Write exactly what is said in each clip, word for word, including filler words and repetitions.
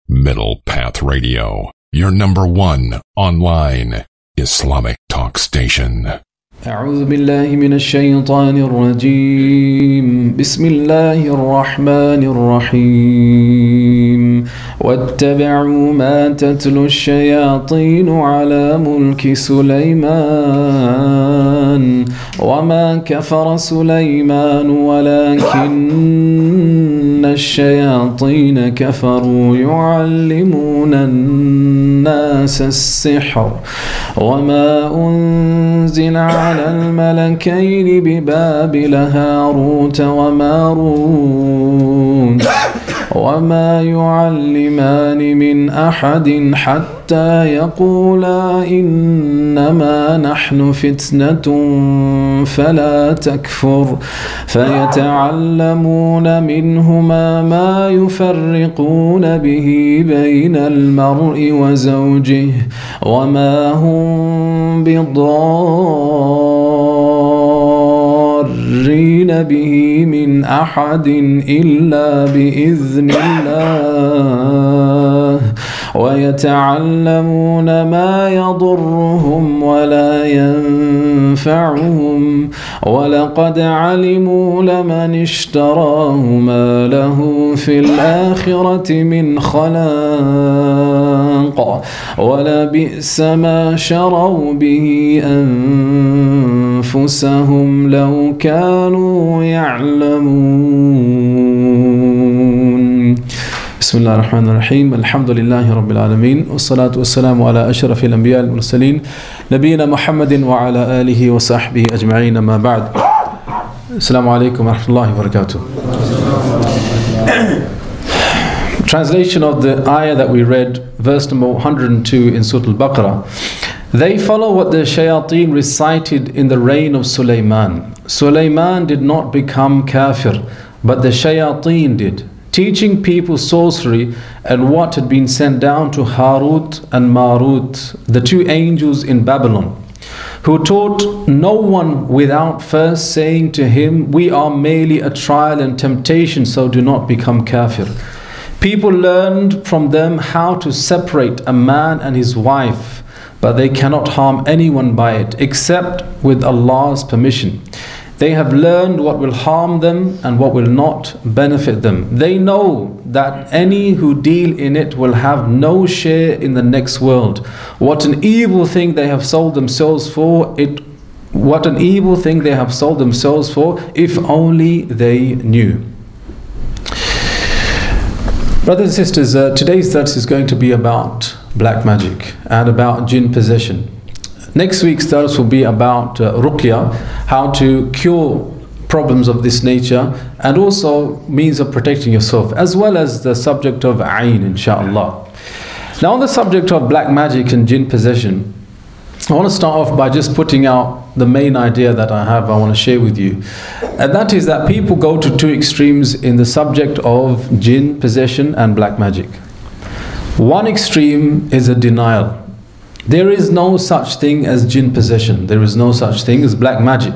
Middle Path Radio, your number one online Islamic talk station. أعوذ بالله من الشيطان الرجيم بسم الله الرحمن الرحيم واتبعوا ما تتلو الشياطين على ملك سليمان وما كفر سليمان ولكن الشياطين كفروا يعلمون الناس السحر وما أنزل على الملكين ببابل هاروت وماروت وما يعلمان من أحد حتى يقولا إنما نحن فتنة فلا تكفر فيتعلمون منهما ما يفرقون به بين المرء وزوجه وما هم بضارين به من أحد إلا بإذن الله ويتعلمون ما يضرهم ولا ينفعهم ولقد علموا لمن اشتراه ما له في الآخرة من خلاق ولبئس ما شروا به أنفسهم لو كانوا يعلمون. بسم الله الرحمن الرحيم الحمد لله رب العالمين والصلاة والسلام على أشرف الأنبياء والمرسلين نبينا محمد وعلى آله وصحبه أجمعين ما بعد. السلام عليكم ورحمة الله وبركاته. Translation of the ayah that we read, verse number one hundred two in Surah Al-Baqarah. They follow what the shayateen recited in the reign of Sulaiman. Sulaiman did not become kafir, but the shayateen did, teaching people sorcery and what had been sent down to Harut and Marut, the two angels in Babylon, who taught no one without first saying to him, we are merely a trial and temptation, so do not become kafir. People learned from them how to separate a man and his wife, but they cannot harm anyone by it except with Allah's permission. They have learned what will harm them and what will not benefit them. They know that any who deal in it will have no share in the next world. What an evil thing they have sold themselves for, it what an evil thing they have sold themselves for, if only they knew. Brothers and sisters, uh, today's dars is going to be about black magic and about jinn possession. Next week's dars will be about uh, ruqya, how to cure problems of this nature, and also means of protecting yourself, as well as the subject of ayn, inshaAllah. Now on the subject of black magic and jinn possession, I want to start off by just putting out the main idea that I have, I want to share with you. And that is that people go to two extremes in the subject of jinn possession and black magic. One extreme is a denial. There is no such thing as jinn possession. There is no such thing as black magic.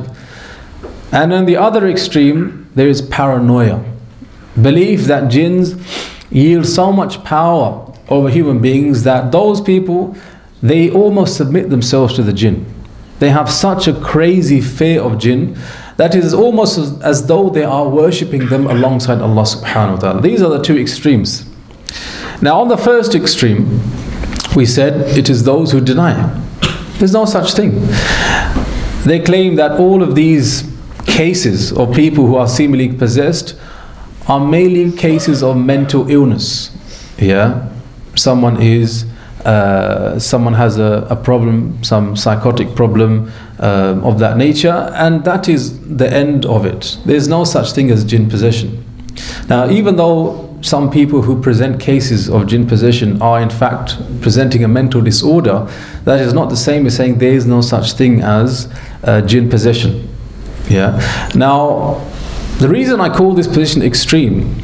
And on the other extreme, there is paranoia. Belief that jinns yield so much power over human beings that those people, they almost submit themselves to the jinn. They have such a crazy fear of jinn that it is almost as, as though they are worshipping them alongside Allah subhanahu wa ta'ala. These are the two extremes. Now on the first extreme, we said it is those who deny it. There's no such thing. They claim that all of these cases of people who are seemingly possessed are mainly cases of mental illness. Yeah, someone is, uh, someone has a, a problem, some psychotic problem uh, of that nature, and that is the end of it. There's no such thing as jinn possession. Now, even though some people who present cases of jinn possession are in fact presenting a mental disorder, that is not the same as saying there is no such thing as uh, jinn possession. Yeah. Now, the reason I call this position extreme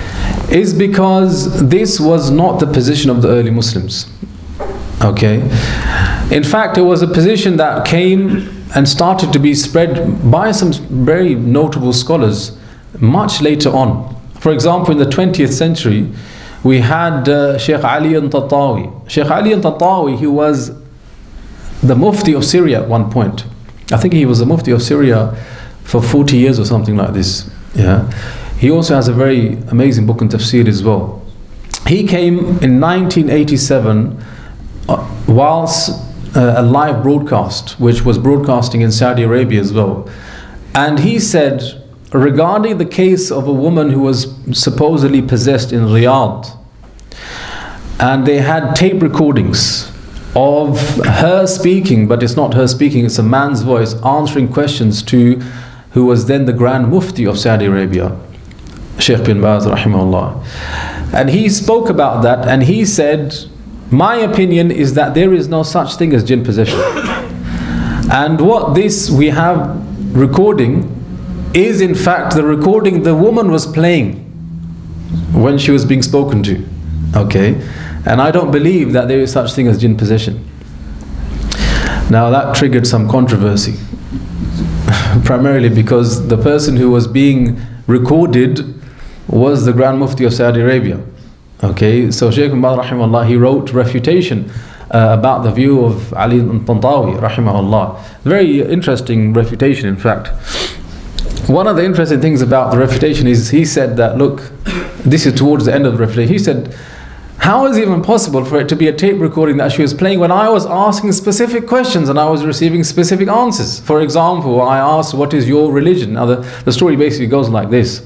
is because this was not the position of the early Muslims. Okay. In fact, it was a position that came and started to be spread by some very notable scholars much later on. For example, in the twentieth century, We had uh, Sheikh Ali al-Tatawi. Sheikh Ali al-Tatawi, he was the Mufti of Syria at one point. I think he was the Mufti of Syria for forty years or something like this. Yeah. He also has a very amazing book on tafsir as well. He came in nineteen eighty-seven uh, whilst uh, a live broadcast, which was broadcasting in Saudi Arabia as well. And he said, regarding the case of a woman who was supposedly possessed in Riyadh, and they had tape recordings of her speaking, but it's not her speaking, it's a man's voice answering questions to who was then the Grand Mufti of Saudi Arabia, Sheikh bin Baz rahimahullah. And he spoke about that, and he said, my opinion is that there is no such thing as jinn possession. And what this we have recording is in fact the recording the woman was playing when she was being spoken to. Okay, and I don't believe that there is such thing as jinn possession. Now that triggered some controversy, primarily because the person who was being recorded was the Grand Mufti of Saudi Arabia. Okay, so Shaykh bin Baz rahimahullah, he wrote refutation uh, about the view of Ali al-Tantawi rahimahullah. Very interesting refutation, in fact. One of the interesting things about the refutation is he said that, look, this is towards the end of the refutation, he said, how is it even possible for it to be a tape recording that she was playing when I was asking specific questions and I was receiving specific answers? For example, I asked, what is your religion? Now the, the story basically goes like this.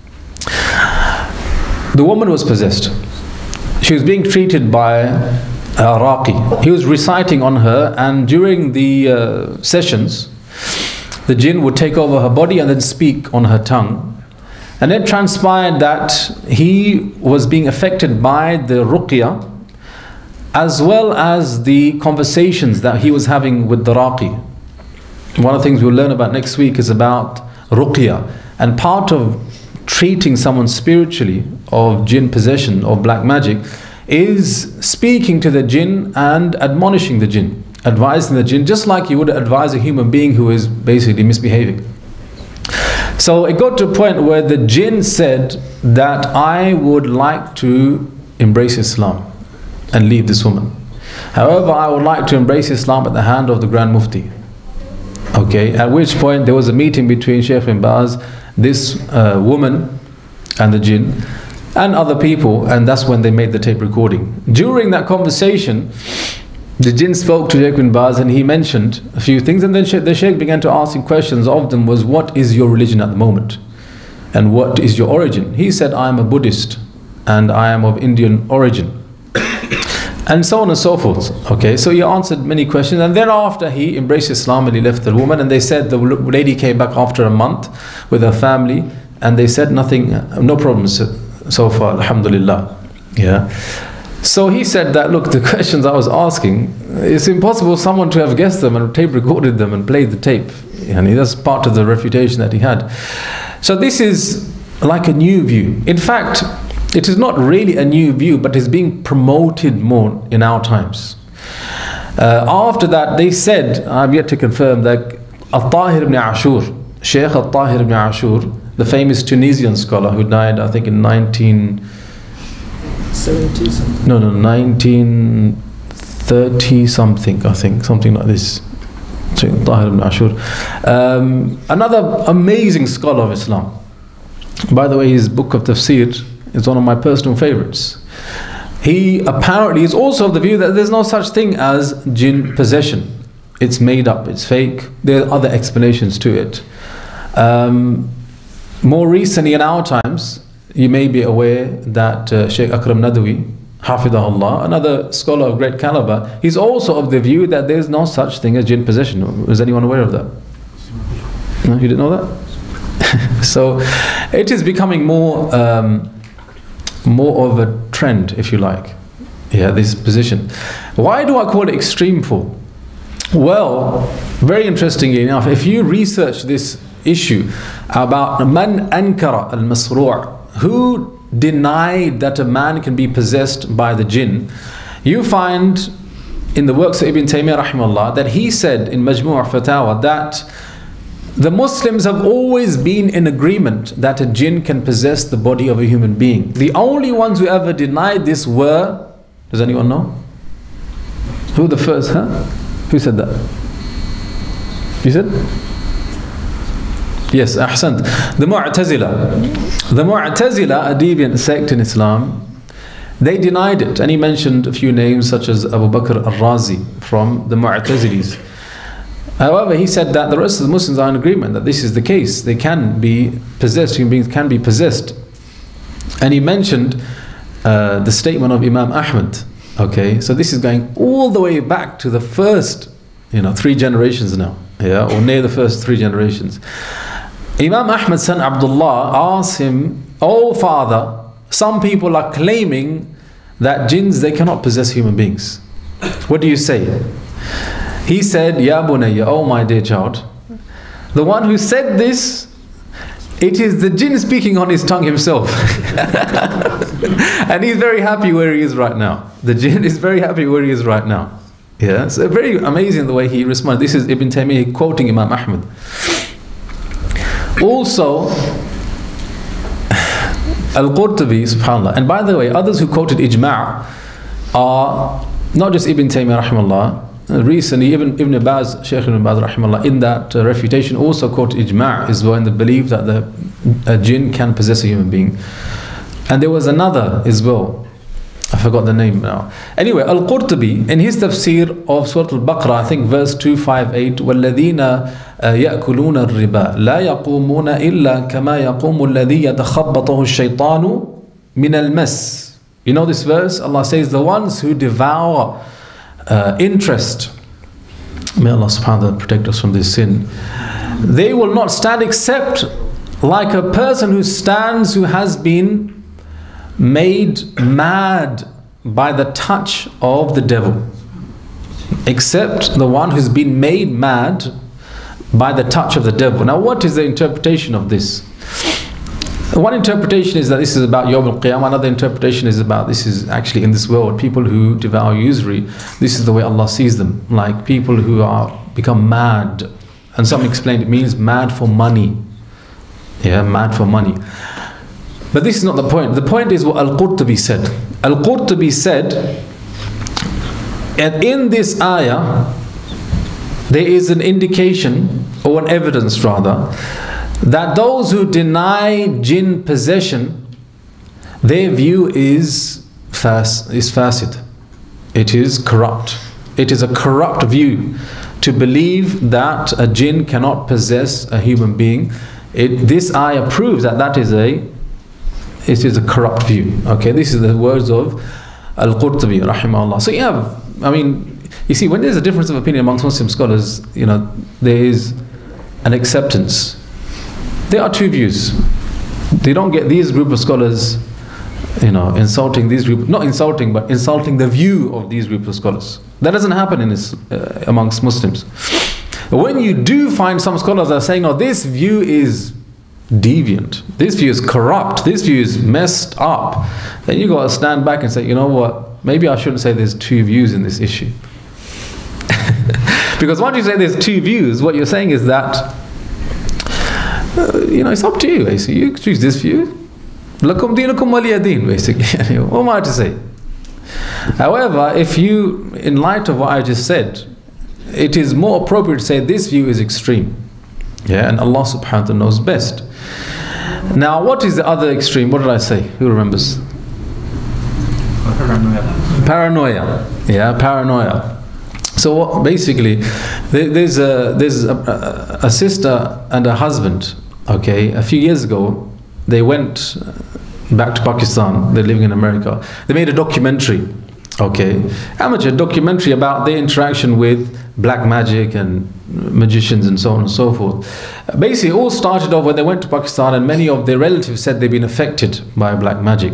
The woman was possessed. She was being treated by a raqi. He was reciting on her, and during the uh, sessions, the jinn would take over her body and then speak on her tongue. And it transpired that he was being affected by the ruqya as well as the conversations that he was having with the raqi. One of the things we'll learn about next week is about ruqya. And part of treating someone spiritually of jinn possession or black magic is speaking to the jinn and admonishing the jinn, advising the jinn, just like you would advise a human being who is basically misbehaving. So it got to a point where the jinn said that I would like to embrace Islam and leave this woman. However, I would like to embrace Islam at the hand of the Grand Mufti. Okay, at which point there was a meeting between Shaykh bin Baz, this uh, woman and the jinn and other people, and that's when they made the tape recording. During that conversation, the jinn spoke to Shaykh bin Baz and he mentioned a few things, and then the Shaykh began to ask him questions. Of them was, what is your religion at the moment? And what is your origin? He said, I am a Buddhist and I am of Indian origin. And so on and so forth. Okay, so he answered many questions, and then after he embraced Islam and he left the woman, and they said the lady came back after a month with her family, and they said nothing, no problems so far, alhamdulillah. Yeah. So he said that, look, the questions I was asking, it's impossible someone to have guessed them and tape recorded them and played the tape. And that's part of the refutation that he had. So this is like a new view. In fact, it is not really a new view, but is being promoted more in our times. Uh, after that, they said, I've yet to confirm, that Al-Tahir ibn Ashur, Sheikh Al-Tahir ibn Ashur, the famous Tunisian scholar who died, I think, in nineteen seventy something. No, no, nineteen thirty something, I think, something like this. Sheikh Al-Tahir ibn Ashur. Um, another amazing scholar of Islam. By the way, his book of tafsir is one of my personal favorites. He apparently is also of the view that there's no such thing as jinn possession. It's made up, it's fake. There are other explanations to it. Um, more recently in our times, you may be aware that uh, Shaykh Akram Nadawi, Hafidahullah, another scholar of great caliber, he's also of the view that there's no such thing as jinn possession. Is anyone aware of that? No, you didn't know that? So it is becoming more um, more of a trend, if you like. Yeah, this position. Why do I call it extreme for? Well, very interestingly enough, if you research this issue about man ankara al-masru', who denied that a man can be possessed by the jinn, you find in the works of Ibn Taymiyyah rahimahullah that he said in Majmu' Fatawa that the Muslims have always been in agreement that a jinn can possess the body of a human being. The only ones who ever denied this were, does anyone know? Who the first, huh? Who said that? You said? Yes, ahsant. The Mu'tazila. The Mu'tazila, a deviant sect in Islam, they denied it. And he mentioned a few names such as Abu Bakr al-Razi from the Mu'tazilis. However, he said that the rest of the Muslims are in agreement that this is the case. They can be possessed, human beings can be possessed. And he mentioned uh, the statement of Imam Ahmad. Okay, so this is going all the way back to the first, you know, three generations now, yeah, or near the first three generations. Imam Ahmad's son Abdullah asked him, "Oh father, some people are claiming that jinns, they cannot possess human beings. What do you say?" He said, "Ya bunayya, oh my dear child, the one who said this, it is the jinn speaking on his tongue himself." And he's very happy where he is right now. The jinn is very happy where he is right now. Yeah, so very amazing the way he responded. This is Ibn Taymiyyah quoting Imam Ahmad. Also, Al-Qurtubi, subhanAllah, and by the way, others who quoted Ijma' are not just Ibn Taymiyyah, rahimahullah. Recently, Ibn, Ibn Baz, Shaykh Ibn Baz, rahimahullah, in that uh, refutation also quoted Ijma' as well, in the belief that the a jinn can possess a human being. And there was another as well, I forgot the name now. Anyway, Al-Qurtubi, in his tafsir of Surah Al-Baqarah, I think verse two fifty-eight, وَالَّذِينَ يَأْكُلُونَ الرِّبَا لَا يَقُومُونَ إِلَّا كَمَا يَقُومُ الَّذِي يَتَخَبَّطُهُ الشَّيْطَانُ مِنَ الْمَسِّ. You know this verse? Allah says, the ones who devour uh, interest, may Allah subhanahu wa ta'ala protect us from this sin, they will not stand except like a person who stands who has been made mad by the touch of the devil. Except the one who's been made mad by the touch of the devil. Now what is the interpretation of this? One interpretation is that this is about Yawm al-Qiyamah. Another interpretation is about this is actually in this world. People who devour usury, this is the way Allah sees them. Like people who are become mad. And some explained it means mad for money. Yeah, mad for money. But this is not the point. The point is what Al-Qurtubi said. Al-Qurtubi said, and in this ayah, there is an indication, or an evidence rather, that those who deny jinn possession, their view is fas is fasid. It is corrupt. It is a corrupt view to believe that a jinn cannot possess a human being. It, this ayah proves that that is a it is a corrupt view. Okay, this is the words of Al-Qurtubi, rahimahullah. So yeah, I mean, you see, when there's a difference of opinion amongst Muslim scholars, you know, there is an acceptance. There are two views. They don't get these group of scholars, you know, insulting these group, not insulting, but insulting the view of these group of scholars. That doesn't happen in this, uh, amongst Muslims. When you do find some scholars that are saying, "Oh, this view is deviant, this view is corrupt, this view is messed up," then you got to stand back and say, "You know what? Maybe I shouldn't say there's two views in this issue." Because once you say there's two views, what you're saying is that, uh, you know, it's up to you. Basically, you choose this view. Lakum dinukum waliya din, basically. What am I to say? However, if you, in light of what I just said, it is more appropriate to say this view is extreme. Yeah, and Allah subhanahu wa ta'ala knows best. Now, what is the other extreme? What did I say? Who remembers? Paranoia. Paranoia. Yeah, paranoia. So what, basically, there's a there's a, a sister and a husband. Okay, a few years ago, they went back to Pakistan. They're living in America. They made a documentary. Okay, amateur documentary about their interaction with black magic and magicians and so on and so forth. Basically, it all started off when they went to Pakistan, and many of their relatives said they've been affected by black magic,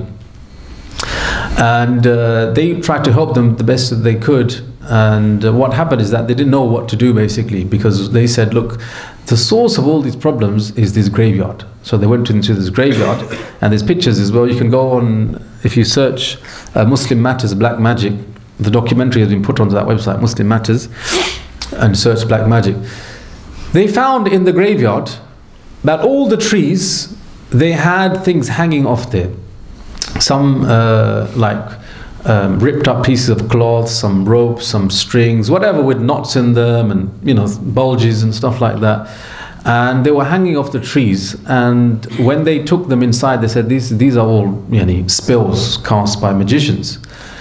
and uh, they tried to help them the best that they could. And uh, what happened is that they didn't know what to do, basically, because they said, look, the source of all these problems is this graveyard. So they went into this graveyard, and there's pictures as well. You can go on, if you search uh, Muslim Matters Black Magic, the documentary has been put onto that website, Muslim Matters, and search black magic. They found in the graveyard that all the trees, they had things hanging off there. Some uh, like um, ripped up pieces of cloth, some ropes, some strings, whatever with knots in them, and you know, bulges and stuff like that. And they were hanging off the trees. And when they took them inside, they said these these are all, you know, spells cast by magicians.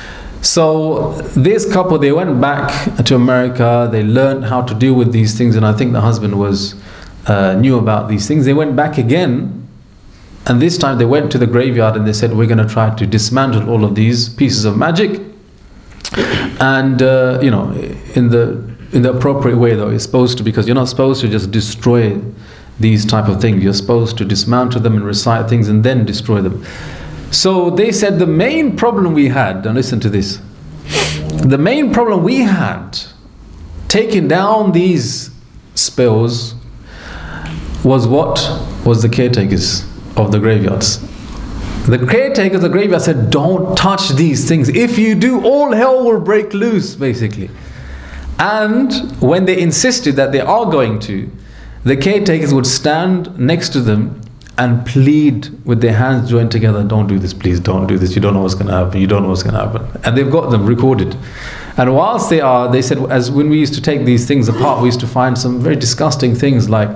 So this couple, they went back to America. They learned how to deal with these things, and I think the husband was uh, knew about these things. They went back again, and this time they went to the graveyard and they said, we're going to try to dismantle all of these pieces of magic, and uh, you know, in the in the appropriate way though. You're supposed to, because you're not supposed to just destroy these type of things. You're supposed to dismantle them and recite things and then destroy them. So they said the main problem we had, and listen to this, the main problem we had taking down these spells was what? Was the caretakers of the graveyards. The caretakers of the graveyard said, don't touch these things. If you do, all hell will break loose, basically. And when they insisted that they are going to, the caretakers would stand next to them and plead with their hands joined together, don't do this, please, don't do this, you don't know what's going to happen, you don't know what's going to happen. And they've got them recorded. And whilst they are, they said, as when we used to take these things apart, we used to find some very disgusting things like,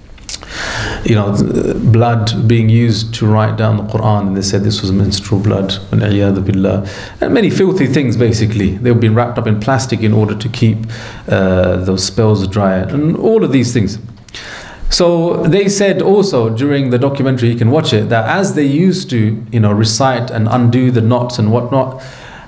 you know, blood being used to write down the Qur'an, and they said this was menstrual blood, and many filthy things basically. They were being wrapped up in plastic in order to keep uh, those spells dry, and all of these things. So they said also during the documentary, you can watch it, that as they used to, you know, recite and undo the knots and whatnot,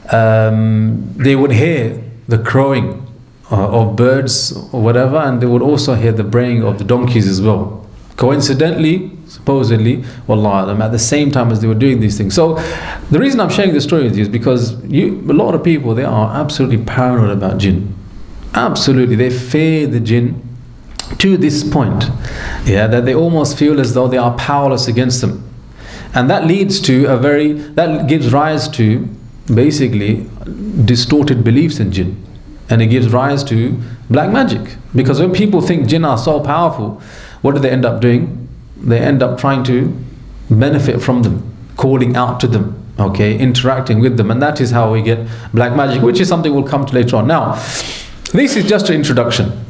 um, they would hear the crowing uh, of birds or whatever, and they would also hear the braying of the donkeys as well. Coincidentally, supposedly, wallah, at the same time as they were doing these things. So the reason I'm sharing this story with you is because you, a lot of people, they are absolutely paranoid about jinn. Absolutely, they fear the jinn to this point, yeah, that they almost feel as though they are powerless against them. And that leads to a very, that gives rise to basically distorted beliefs in jinn. And it gives rise to black magic. Because when people think jinn are so powerful, what do they end up doing? They end up trying to benefit from them, calling out to them, okay, interacting with them. And that is how we get black magic, which is something we'll come to later on. Now, this is just an introduction.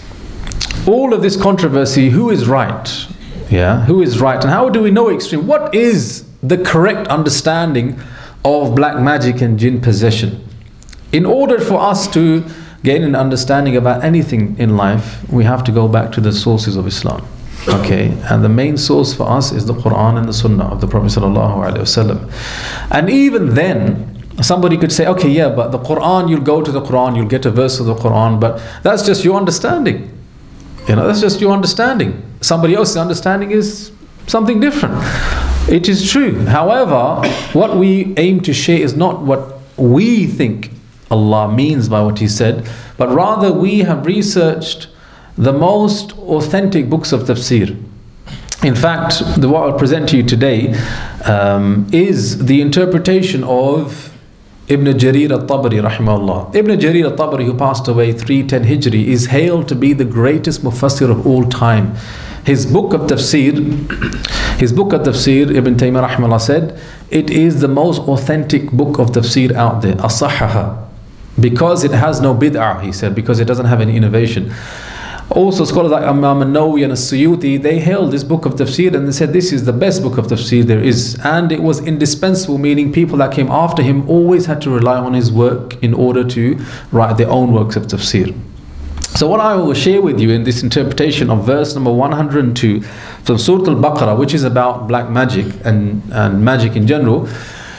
All of this controversy, who is right? Yeah, who is right? And how do we know extreme? What is the correct understanding of black magic and jinn possession? In order for us to gain an understanding about anything in life, we have to go back to the sources of Islam. Okay, and the main source for us is the Qur'an and the Sunnah of the Prophet Sallallāhu Alayhi Wasallam. And even then, somebody could say, okay, yeah, but the Qur'an, you'll go to the Qur'an, you'll get a verse of the Qur'an, but that's just your understanding. You know, that's just your understanding. Somebody else's understanding is something different. It is true. However, what we aim to share is not what we think Allah means by what He said, but rather we have researched the most authentic books of tafsir. In fact, the, what I'll present to you today um, is the interpretation of Ibn Jarir al-Tabari rahimahullah. Ibn Jarir al-Tabari, who passed away three ten Hijri, is hailed to be the greatest mufassir of all time. His book of tafsir, his book of tafsir, Ibn Taymiyyah rahimahullah said, it is the most authentic book of tafsir out there, as-sahhaha, because it has no bid'ah, he said, because it doesn't have any innovation. Also, scholars like Imam al-Nawawi and al-Suyuti, they hailed this book of tafsir and they said this is the best book of tafsir there is. And it was indispensable, meaning people that came after him always had to rely on his work in order to write their own works of tafsir. So what I will share with you in this interpretation of verse number one hundred two from Surah Al-Baqarah, which is about black magic and, and magic in general,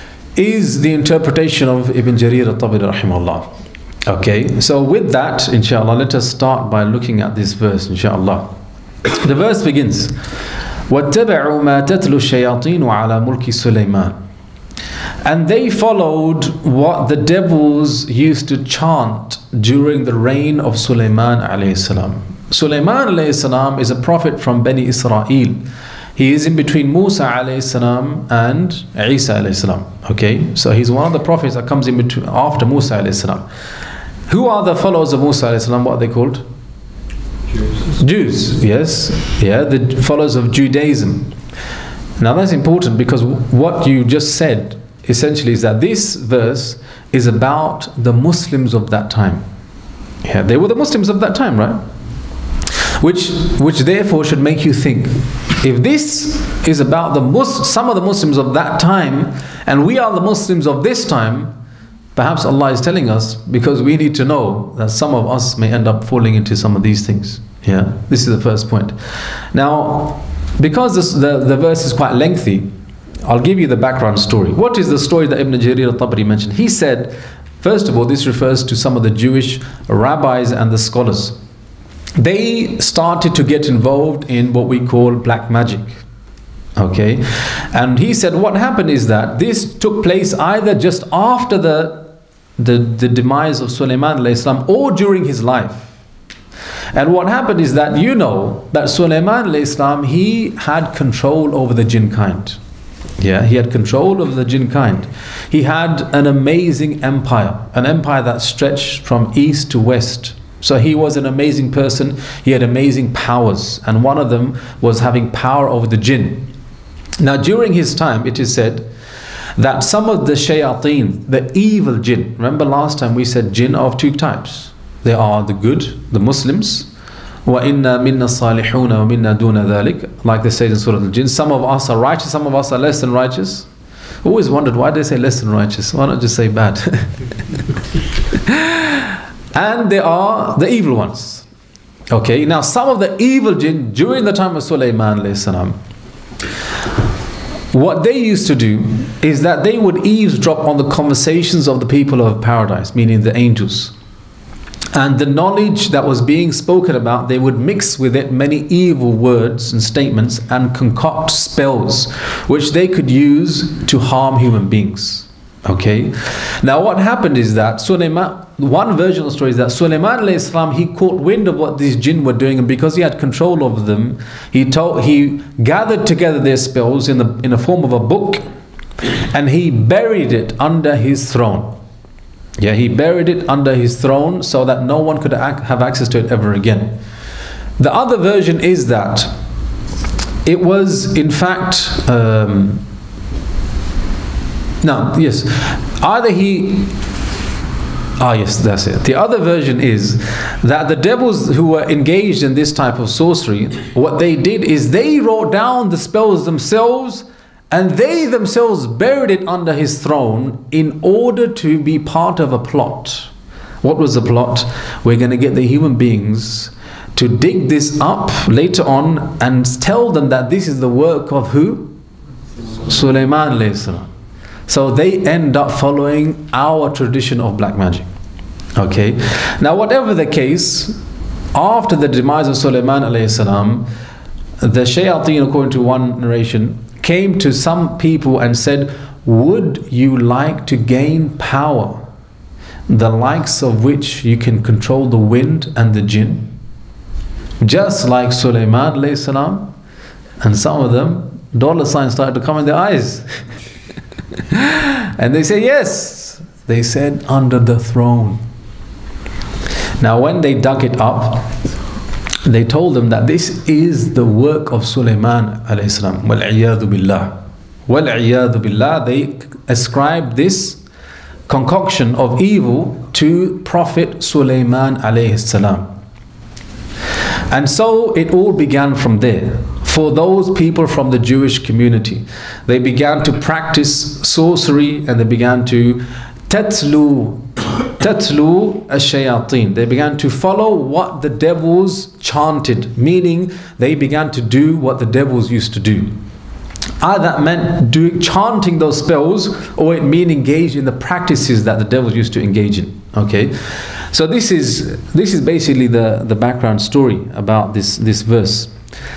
is the interpretation of Ibn Jarir al-Tabari rahimahullah. Okay, so with that, inshallah, let us start by looking at this verse, inshallah. The verse begins, وَاتَّبَعُوا مَا تَتْلُو الشَّيَاطِينُ عَلَى مُلْكِ سُلَيْمَانَ. And they followed what the devils used to chant during the reign of Sulaiman alayhi salam. Sulaiman alayhi salam is a prophet from Bani Israel. He is in between Musa alayhi salam and Isa alayhi salam. Okay, so he's one of the prophets that comes in between after Musa alayhi salam. Who are the followers of Musa alayhi salam? What are they called? Jews. Jews, yes, yeah, the followers of Judaism. Now that's important because what you just said essentially is that this verse is about the Muslims of that time. Yeah, they were the Muslims of that time, right? Which, which therefore should make you think, if this is about the Mus some of the Muslims of that time, and we are the Muslims of this time, perhaps Allah is telling us because we need to know that some of us may end up falling into some of these things. Yeah, this is the first point. Now, because this, the, the verse is quite lengthy, I'll give you the background story. What is the story that Ibn Jarir al-Tabari mentioned? He said, first of all, this refers to some of the Jewish rabbis and the scholars. They started to get involved in what we call black magic. Okay, and he said what happened is that this took place either just after the the, the demise of Sulaiman alayhi salam or during his life. And what happened is that you know that Sulaiman alayhi salam, he had control over the jinn kind. Yeah, he had control over the jinn kind. He had an amazing empire, an empire that stretched from east to west. So he was an amazing person. He had amazing powers, and one of them was having power over the jinn. Now during his time it is said that some of the shayateen, the evil jinn, remember last time we said jinn are of two types. They are the good, the Muslims, وَإِنَّا مِنَّا الصَّالِحُونَ وَمِنَّا دُونَ ذَلِكَ, like they say in Surah Al-Jinn. Some of us are righteous, some of us are less than righteous. Always wondered why they say less than righteous. Why not just say bad? And there are the evil ones. Okay, now some of the evil jinn during the time of Sulaiman alayhi salam, what they used to do is that they would eavesdrop on the conversations of the people of paradise, meaning the angels. And the knowledge that was being spoken about, they would mix with it many evil words and statements and concoct spells which they could use to harm human beings. Okay, now what happened is that Sulaiman, one version of the story is that Sulaiman alayhi salam, he caught wind of what these jinn were doing, and because he had control over them, he told he gathered together their spells in the in the form of a book, and he buried it under his throne. Yeah, he buried it under his throne so that no one could ac have access to it ever again. The other version is that it was in fact um, no, yes, either he ah yes, that's it. The other version is that the devils who were engaged in this type of sorcery, what they did is they wrote down the spells themselves, and they themselves buried it under his throne in order to be part of a plot. What was the plot? We're going to get the human beings to dig this up later on and tell them that this is the work of who? Sulaiman alayhi salam. So they end up following our tradition of black magic. Okay. Now whatever the case, after the demise of Sulaiman alayhi salam, the shayateen, according to one narration, came to some people and said, would you like to gain power, the likes of which you can control the wind and the jinn? Just like Sulaiman alayhi salam. And some of them, dollar signs started to come in their eyes. And they say, yes. They said, under the throne. Now when they dug it up, they told them that this is the work of Sulaiman alayhi salam. Wal-'iyadhu billah. Wal-'iyadhu billah. They ascribed this concoction of evil to Prophet Sulaiman alayhi salam. And so it all began from there. For those people from the Jewish community, they began to practice sorcery, and they began to tatlu tatlu ash-shayateen. They began to follow what the devils chanted, meaning they began to do what the devils used to do. Either that meant doing chanting those spells, or it meant engaged in the practices that the devils used to engage in. Okay, so this is this is basically the the background story about this this verse.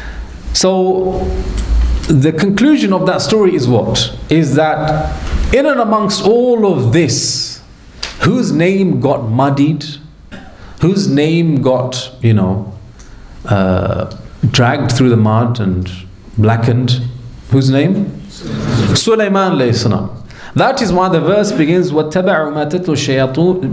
So the conclusion of that story is what? Is that in and amongst all of this, whose name got muddied, whose name got, you know, uh, dragged through the mud and blackened? Whose name? Sulaiman alayhi salam. That is why the verse begins وَاتَّبَعُوا مَا تَتْلُو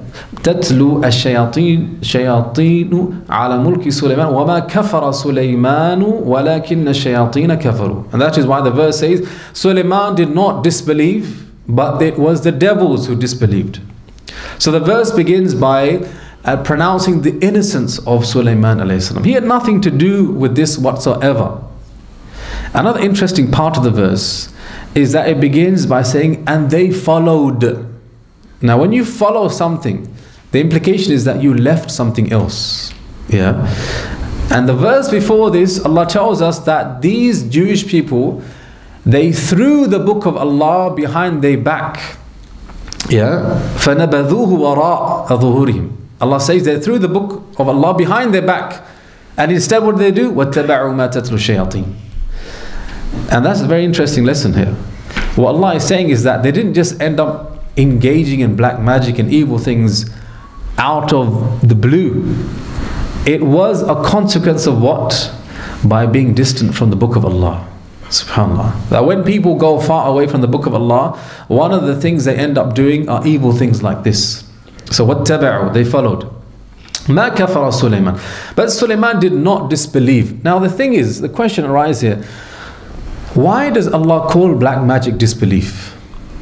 الشَّيَاطِينُ شَيَاطِينُ عَلَى مُلْكِ سُلَيْمَانَ وَمَا كَفَرَ سُلَيْمَانُ وَلَكِنَّ الشَّيَاطِينَ كَفَرُوا. And that is why the verse says Sulaiman did not disbelieve, but it was the devils who disbelieved. So the verse begins by uh, pronouncing the innocence of Sulaiman alayhi salam. He had nothing to do with this whatsoever. Another interesting part of the verse is that it begins by saying, and they followed. Now when you follow something, the implication is that you left something else. Yeah. And the verse before this, Allah tells us that these Jewish people, they threw the book of Allah behind their back. Yeah. فَنَبَذُوهُ وَرَاءَ ظُهُورِهِمْ. Allah says they threw the book of Allah behind their back. And instead what did they do? وَاتَّبَعُوا مَا تَتْلُو الشَّيَاطِينَ. And that's a very interesting lesson here. What Allah is saying is that they didn't just end up engaging in black magic and evil things out of the blue. It was a consequence of what? By being distant from the book of Allah. SubhanAllah. That when people go far away from the book of Allah, one of the things they end up doing are evil things like this. So وَاتَّبَعُوا, they followed. مَا كَفَرَ سُلَيْمَانَ. But Sulaiman did not disbelieve. Now the thing is, the question arises here, why does Allah call black magic disbelief?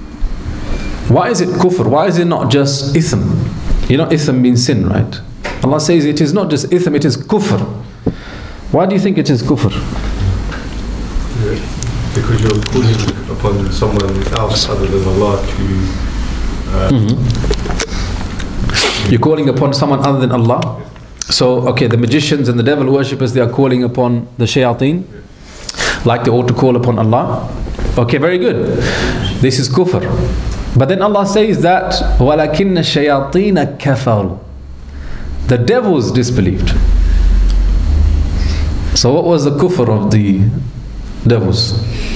Why is it kufr? Why is it not just ithm? You know, ithm means sin, right? Allah says it is not just ithm, it is kufr. Why do you think it is kufr? Yeah, because you're calling upon someone else other than Allah to... Uh, mm-hmm. You're calling upon someone other than Allah? So, okay, the magicians and the devil worshippers, they are calling upon the shayateen, like they ought to call upon Allah. Okay, very good. This is kufr. But then Allah says that وَلَكِنَّ الشَّيَاطِينَ كَفَرُوا. The devils disbelieved. So what was the kufr of the devils?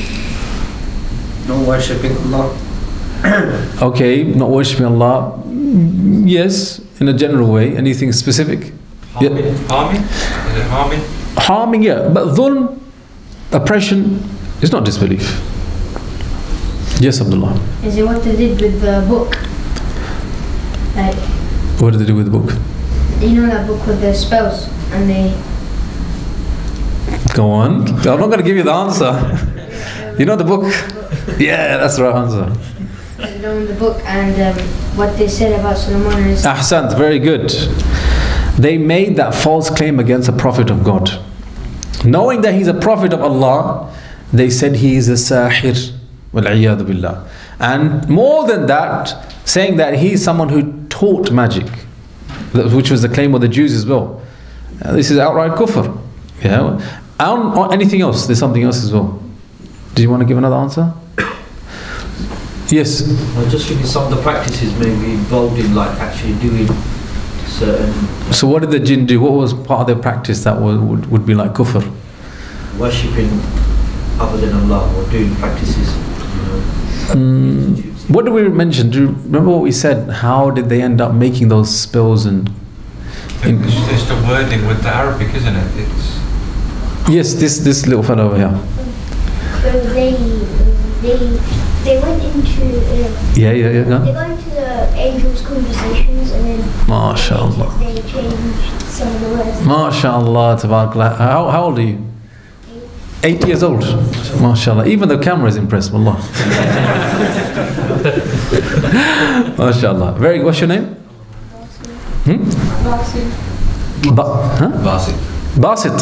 Not worshipping Allah. Okay, not worshipping Allah. Yes, in a general way. Anything specific? Harming? Yeah. Harming? Is it harming? Harming, yeah. But dhulm, oppression, is not disbelief. Yes, Abdullah. Is it what they did with the book? Like, what did they do with the book? you know that book with the spells and they... Go on. I'm not going to give you the answer. You know the book? Yeah, that's the right answer. You know the book and um, what they said about Solomon is... Ahsant, very good. They made that false claim against a prophet of God. Knowing that he's a prophet of Allah, they said he is a sahir. Wal-'iyadhu billah. And more than that, saying that he's someone who taught magic, which was the claim of the Jews as well. Uh, this is outright kufr. Yeah. And, or anything else? There's something else as well. Do you want to give another answer? Yes. I just think some of the practices may be involved in like actually doing certain... So what did the jinn do? What was part of their practice that would, would, would be like kufr? Worshipping other than Allah or doing practices, you know. Mm, what did we mention? Do you remember what we said? How did they end up making those spells? And in It's just the wording with the Arabic, isn't it? It's yes, this this little fellow over here. So they they they went into uh, Yeah, yeah, yeah. they Go. got into the angels' conversations and then MashaAllah. they changed some of the words. MashaAllah, tabarakallah. How, how old are you? Eight years old. MashaAllah. Even the camera is impressed, wallah. MashaAllah. Very good. What's your name? Hmm? Basim. Ba huh? Basit. Basit.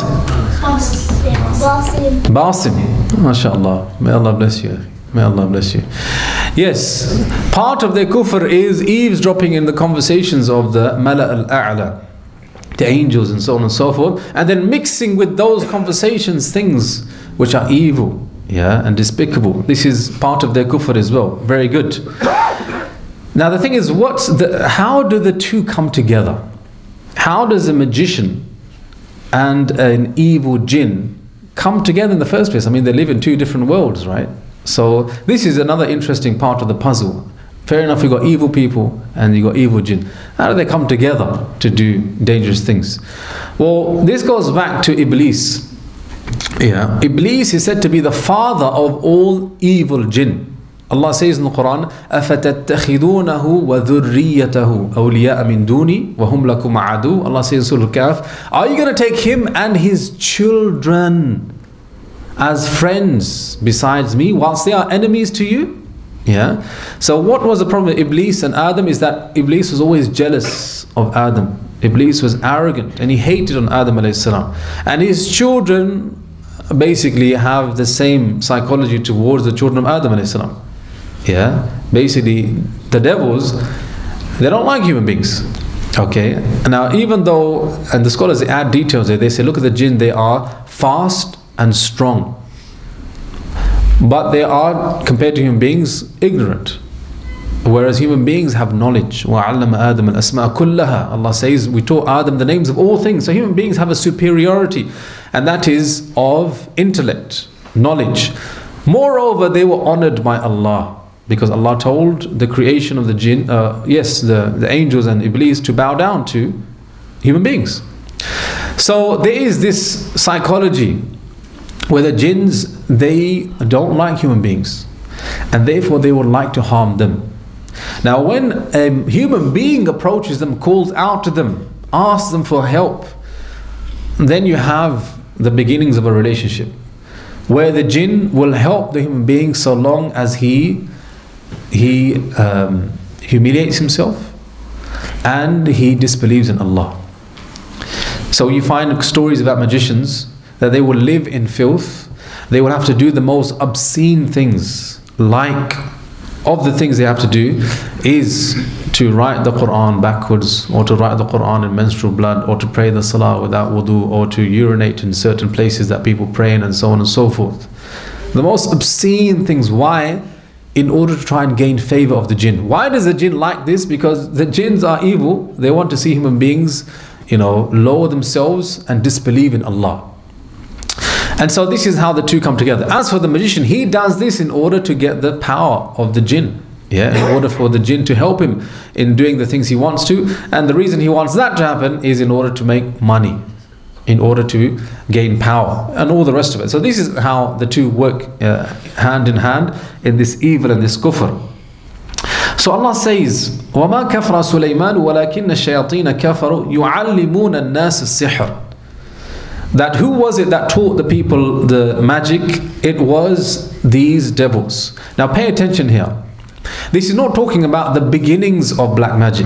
Basim. Basim. MashaAllah. May Allah bless you. May Allah bless you. Yes. Part of their kufr is eavesdropping in the conversations of the Mala al-A'la, the angels and so on and so forth, and then mixing with those conversations things which are evil, yeah, and despicable. This is part of their kufr as well. Very good. Now the thing is, what's the, how do the two come together? How does a magician and an evil jinn come together in the first place? I mean, they live in two different worlds, right? So this is another interesting part of the puzzle. Fair enough, you've got evil people and you've got evil jinn. How do they come together to do dangerous things? Well, this goes back to Iblis. Yeah, Iblis is said to be the father of all evil jinn. Allah says in the Qur'an, أَفَتَتَّخِذُونَهُ وَذُرِّيَّتَهُ أَوْلِيَاءَ مِن دُونِي وَهُمْ لَكُمْ عَدُوٌّ. Allah says in Surah Al-Kahf, are you going to take him and his children as friends besides me whilst they are enemies to you? Yeah. So what was the problem with Iblis and Adam is that Iblis was always jealous of Adam. Iblis was arrogant and he hated on Adam alayhi salam. And his children basically have the same psychology towards the children of Adam alayhi salam. Yeah, basically the devils, they don't like human beings. Okay, now even though, and the scholars they add details there, they say look at the jinn, they are fast and strong, but they are, compared to human beings, ignorant, whereas human beings have knowledge. وَعَلَّمَ آدَمَ الْأَسْمَاءَ كُلَّهَا. Allah says we taught Adam the names of all things. So human beings have a superiority, and that is of intellect, knowledge. Moreover, they were honored by Allah, because Allah told the creation of the jinn, uh, yes, the, the angels and Iblis, to bow down to human beings. So there is this psychology where the jinns, they don't like human beings, and therefore they would like to harm them. Now when a human being approaches them, calls out to them, asks them for help, then you have the beginnings of a relationship where the jinn will help the human being so long as he he um, humiliates himself and he disbelieves in Allah. So you find stories about magicians that they will live in filth. They will have to do the most obscene things. Like, of the things they have to do is to write the Qur'an backwards, or to write the Qur'an in menstrual blood, or to pray the salah without wudu, or to urinate in certain places that people pray in, and so on and so forth. The most obscene things. Why? In order to try and gain favor of the jinn. Why does the jinn like this? Because the jinns are evil. They want to see human beings, you know, lower themselves and disbelieve in Allah. And so this is how the two come together. As for the magician, he does this in order to get the power of the jinn. Yeah, in order for the jinn to help him in doing the things he wants to. And the reason he wants that to happen is in order to make money, in order to gain power, and all the rest of it. So this is how the two work uh, hand in hand in this evil and this kufr. So Allah says, وَمَا كَفْرَ سُلَيْمَانُ وَلَكِنَّ الشَّيَاطِينَ كَفَرُوا يُعَلِّمُونَ النَّاسَ السِّحْرَ. That who was it that taught the people the magic? It was these devils. Now pay attention here. This is not talking about the beginnings of black magic.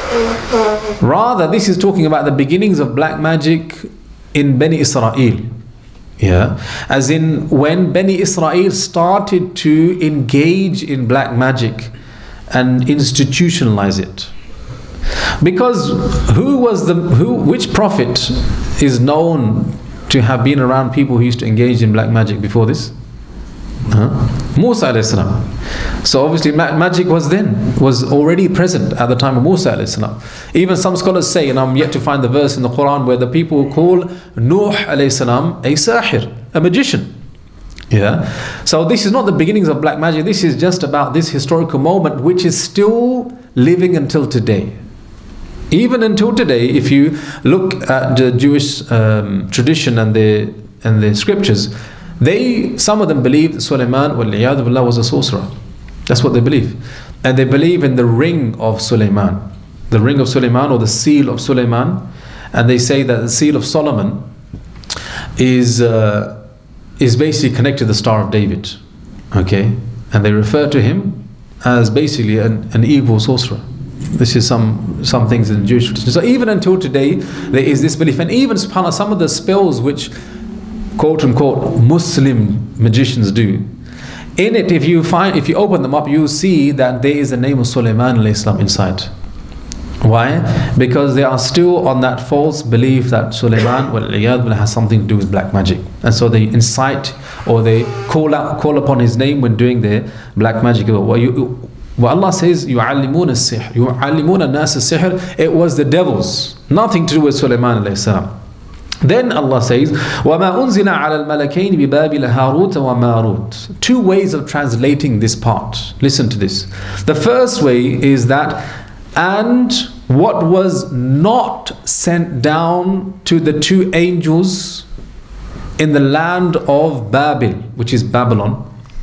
Rather, this is talking about the beginnings of black magic in Bani Israel. Yeah, as in when Bani Israel started to engage in black magic and institutionalize it. Because who was the who which prophet is known to have been around people who used to engage in black magic before this? Huh? Musa alayhi salam. So obviously ma magic was then, was already present at the time of Musa alayhi salam. Even some scholars say, and I'm yet to find the verse in the Quran where the people call Nuh alayhi salam a sahir, a magician. Yeah. So this is not the beginnings of black magic. This is just about this historical moment which is still living until today. Even until today, if you look at the Jewish um, tradition and the and the scriptures, they some of them believe that Sulaiman wal-iyadhu billah was a sorcerer. That's what they believe, and they believe in the ring of Sulaiman, the ring of Sulaiman, or the seal of Sulaiman, and they say that the seal of Solomon is uh, is basically connected to the Star of David. Okay, and they refer to him as basically an, an evil sorcerer. This is some some things in the Jewish tradition. So even until today, there is this belief, and even subhanAllah, some of the spells which quote unquote Muslim magicians do, in it, if you find, if you open them up, you see that there is the name of Sulaiman alayhi salam inside. Why? Because they are still on that false belief that Sulaiman wal-iyadhu billah has something to do with black magic, and so they incite or they call out, call upon his name when doing their black magic. Well, you, Well, Allah says, يُعَلِّمُونَ السِّحْرِ يُعَلِّمُونَ النَّاسَ السِّحْرِ. It was the devils, nothing to do with Sulaiman alayhi salam. Then Allah says, وَمَا أُنزِلَ عَلَى الْمَلَكَيْنِ بِبَابِلَ هَارُوتَ وَمَارُوتَ. Two ways of translating this part. Listen to this. The first way is that, and what was not sent down to the two angels in the land of Babil, which is Babylon,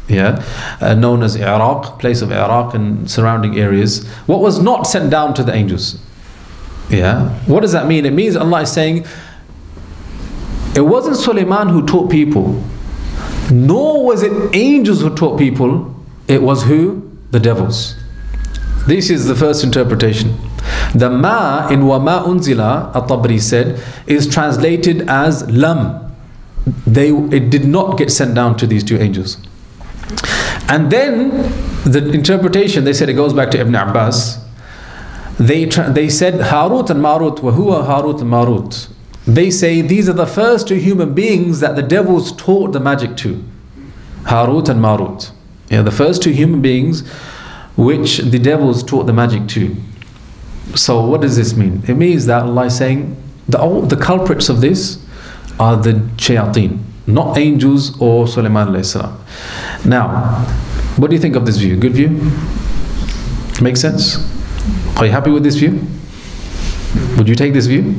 yeah, uh, known as Iraq, place of Iraq and surrounding areas. What was not sent down to the angels? Yeah, what does that mean? It means Allah is saying, it wasn't Sulaiman who taught people, nor was it angels who taught people. It was who? The devils. This is the first interpretation. The ma in wa ma unzila, At-Tabari said, is translated as lam. They, it did not get sent down to these two angels. And then the interpretation, they said, it goes back to Ibn Abbas. They, they said Harut and Marut, wa huwa Harut and Marut. They say these are the first two human beings that the devils taught the magic to. Harut and Marut. Yeah, the first two human beings which the devils taught the magic to. So what does this mean? It means that Allah is saying the, all, the culprits of this are the shayateen, not angels or Sulaiman alayhi salam. Now, what do you think of this view? Good view? Makes sense? Are you happy with this view? Would you take this view?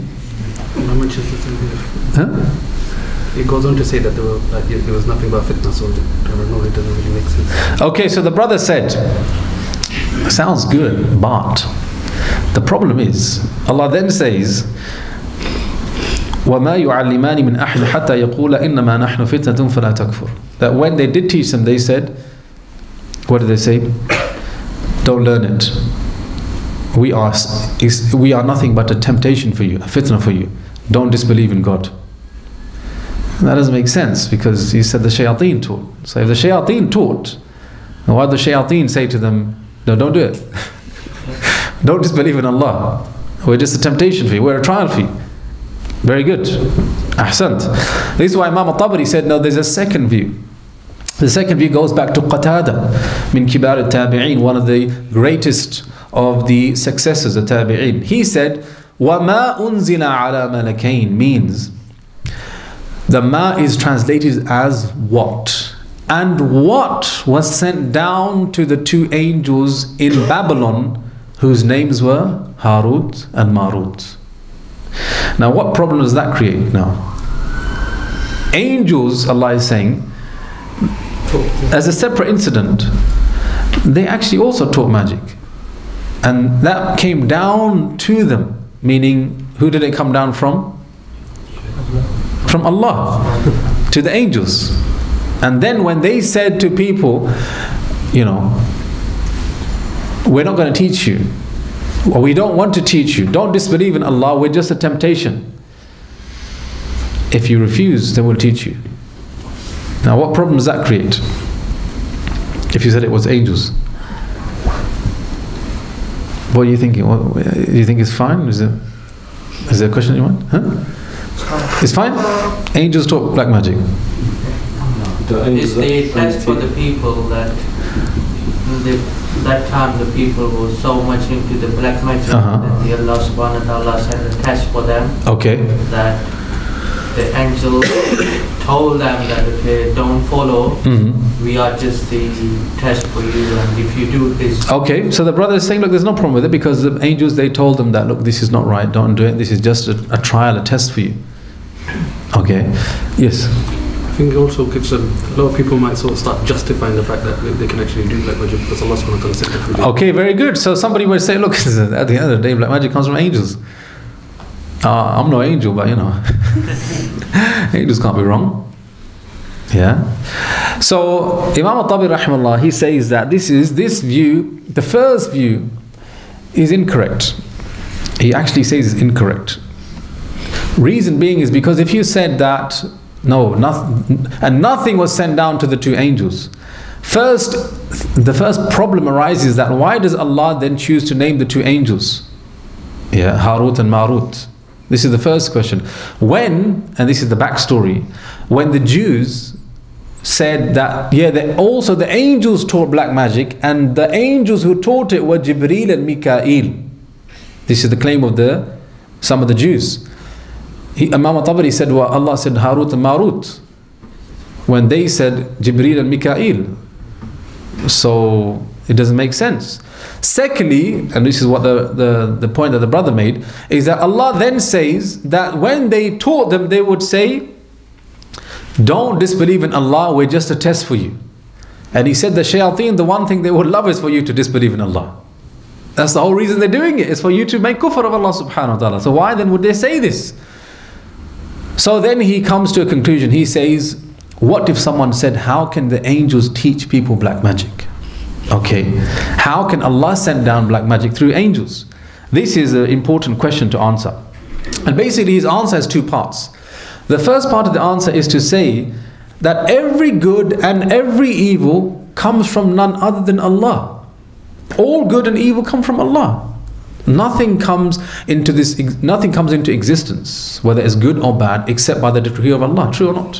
Huh? It goes on to say that there, were, uh, there was nothing but fitna, so I don't know, it doesn't really make sense. Okay, so the brother said, sounds good, but the problem is, Allah then says, وَمَا يُعَلِّمَانِ مِنْ أَحْدٍ حَتَّى يَقُولَ إِنَّمَا نَحْنُ فِتْنَةٌ فَلَا تَكْفُرْ. That when they did teach them, they said, what did they say? Don't learn it. We are, we are nothing but a temptation for you, a fitna for you. Don't disbelieve in God. That doesn't make sense, because he said the shayateen taught. So if the shayateen taught, then why did the shayateen say to them, no, don't do it. Don't disbelieve in Allah. We're just a temptation for you. We're a trial for you. Very good. Ahsant. This is why Imam At-Tabari said, no, there's a second view. The second view goes back to Qatada, min kibar al-tabi'in, one of the greatest of the successors of tabi'in. He said, وَمَا أُنزِلَ عَلَى مَلَكَيْن means, the ma is translated as what? And what was sent down to the two angels in Babylon, whose names were Harut and Marut. Now what problem does that create now? Angels, Allah is saying, as a separate incident, they actually also taught magic. And that came down to them. Meaning, who did it come down from? From Allah to the angels. And then when they said to people, you know, we're not going to teach you, or we don't want to teach you, don't disbelieve in Allah, we're just a temptation. If you refuse, then we'll teach you. Now what problem does that create? If you said it was angels. What are you thinking? What, do you think it's fine? Is, it, is there a question you want? Huh? It's fine? Angels talk black magic. It's the test for the people that the, that time the people were so much into the black magic uh-huh. that the Allah subhanahu wa ta'ala sent a test for them. Okay. That the angel told them that if they don't follow, mm-hmm. we are just the test for you, and if you do this. Okay, so the brother is saying, look, there's no problem with it, because the angels, they told them that, look, this is not right, don't do it, this is just a, a trial, a test for you. Okay, yes? I think it also gives a, a lot of people might sort of start justifying the fact that they, they can actually do black magic because Allah's going to set it through. Okay, very good. So somebody might say, look, at the end of the day, black magic comes from angels. Uh, I'm no angel, but you know, angels can't be wrong. Yeah. So Imam At-Tabari rahimahullah, he says that this is this view, the first view, is incorrect. He actually says it's incorrect. Reason being is because if you said that no, nothing, and nothing was sent down to the two angels. First, the first problem arises that why does Allah then choose to name the two angels? Yeah, Harut and Marut. This is the first question. When, and this is the backstory, when the Jews said that, yeah, they, also the angels taught black magic, and the angels who taught it were Jibreel and Mikael. This is the claim of the some of the Jews. He, Imam At-Tabari said, well, Allah said Harut and Marut, when they said Jibreel and Mikael. So it doesn't make sense. Secondly, and this is what the, the, the point that the brother made, is that Allah then says that when they taught them, they would say, don't disbelieve in Allah, we're just a test for you. And he said the shayateen, the one thing they would love is for you to disbelieve in Allah. That's the whole reason they're doing it, is for you to make kufr of Allah subhanahu wa ta'ala. So why then would they say this? So then he comes to a conclusion. He says, what if someone said, how can the angels teach people black magic? Okay, how can Allah send down black magic through angels? This is an important question to answer. And basically his answer has two parts. The first part of the answer is to say that every good and every evil comes from none other than Allah. All good and evil come from Allah. Nothing comes into this, nothing comes into existence, whether it's good or bad, except by the decree of Allah. True or not?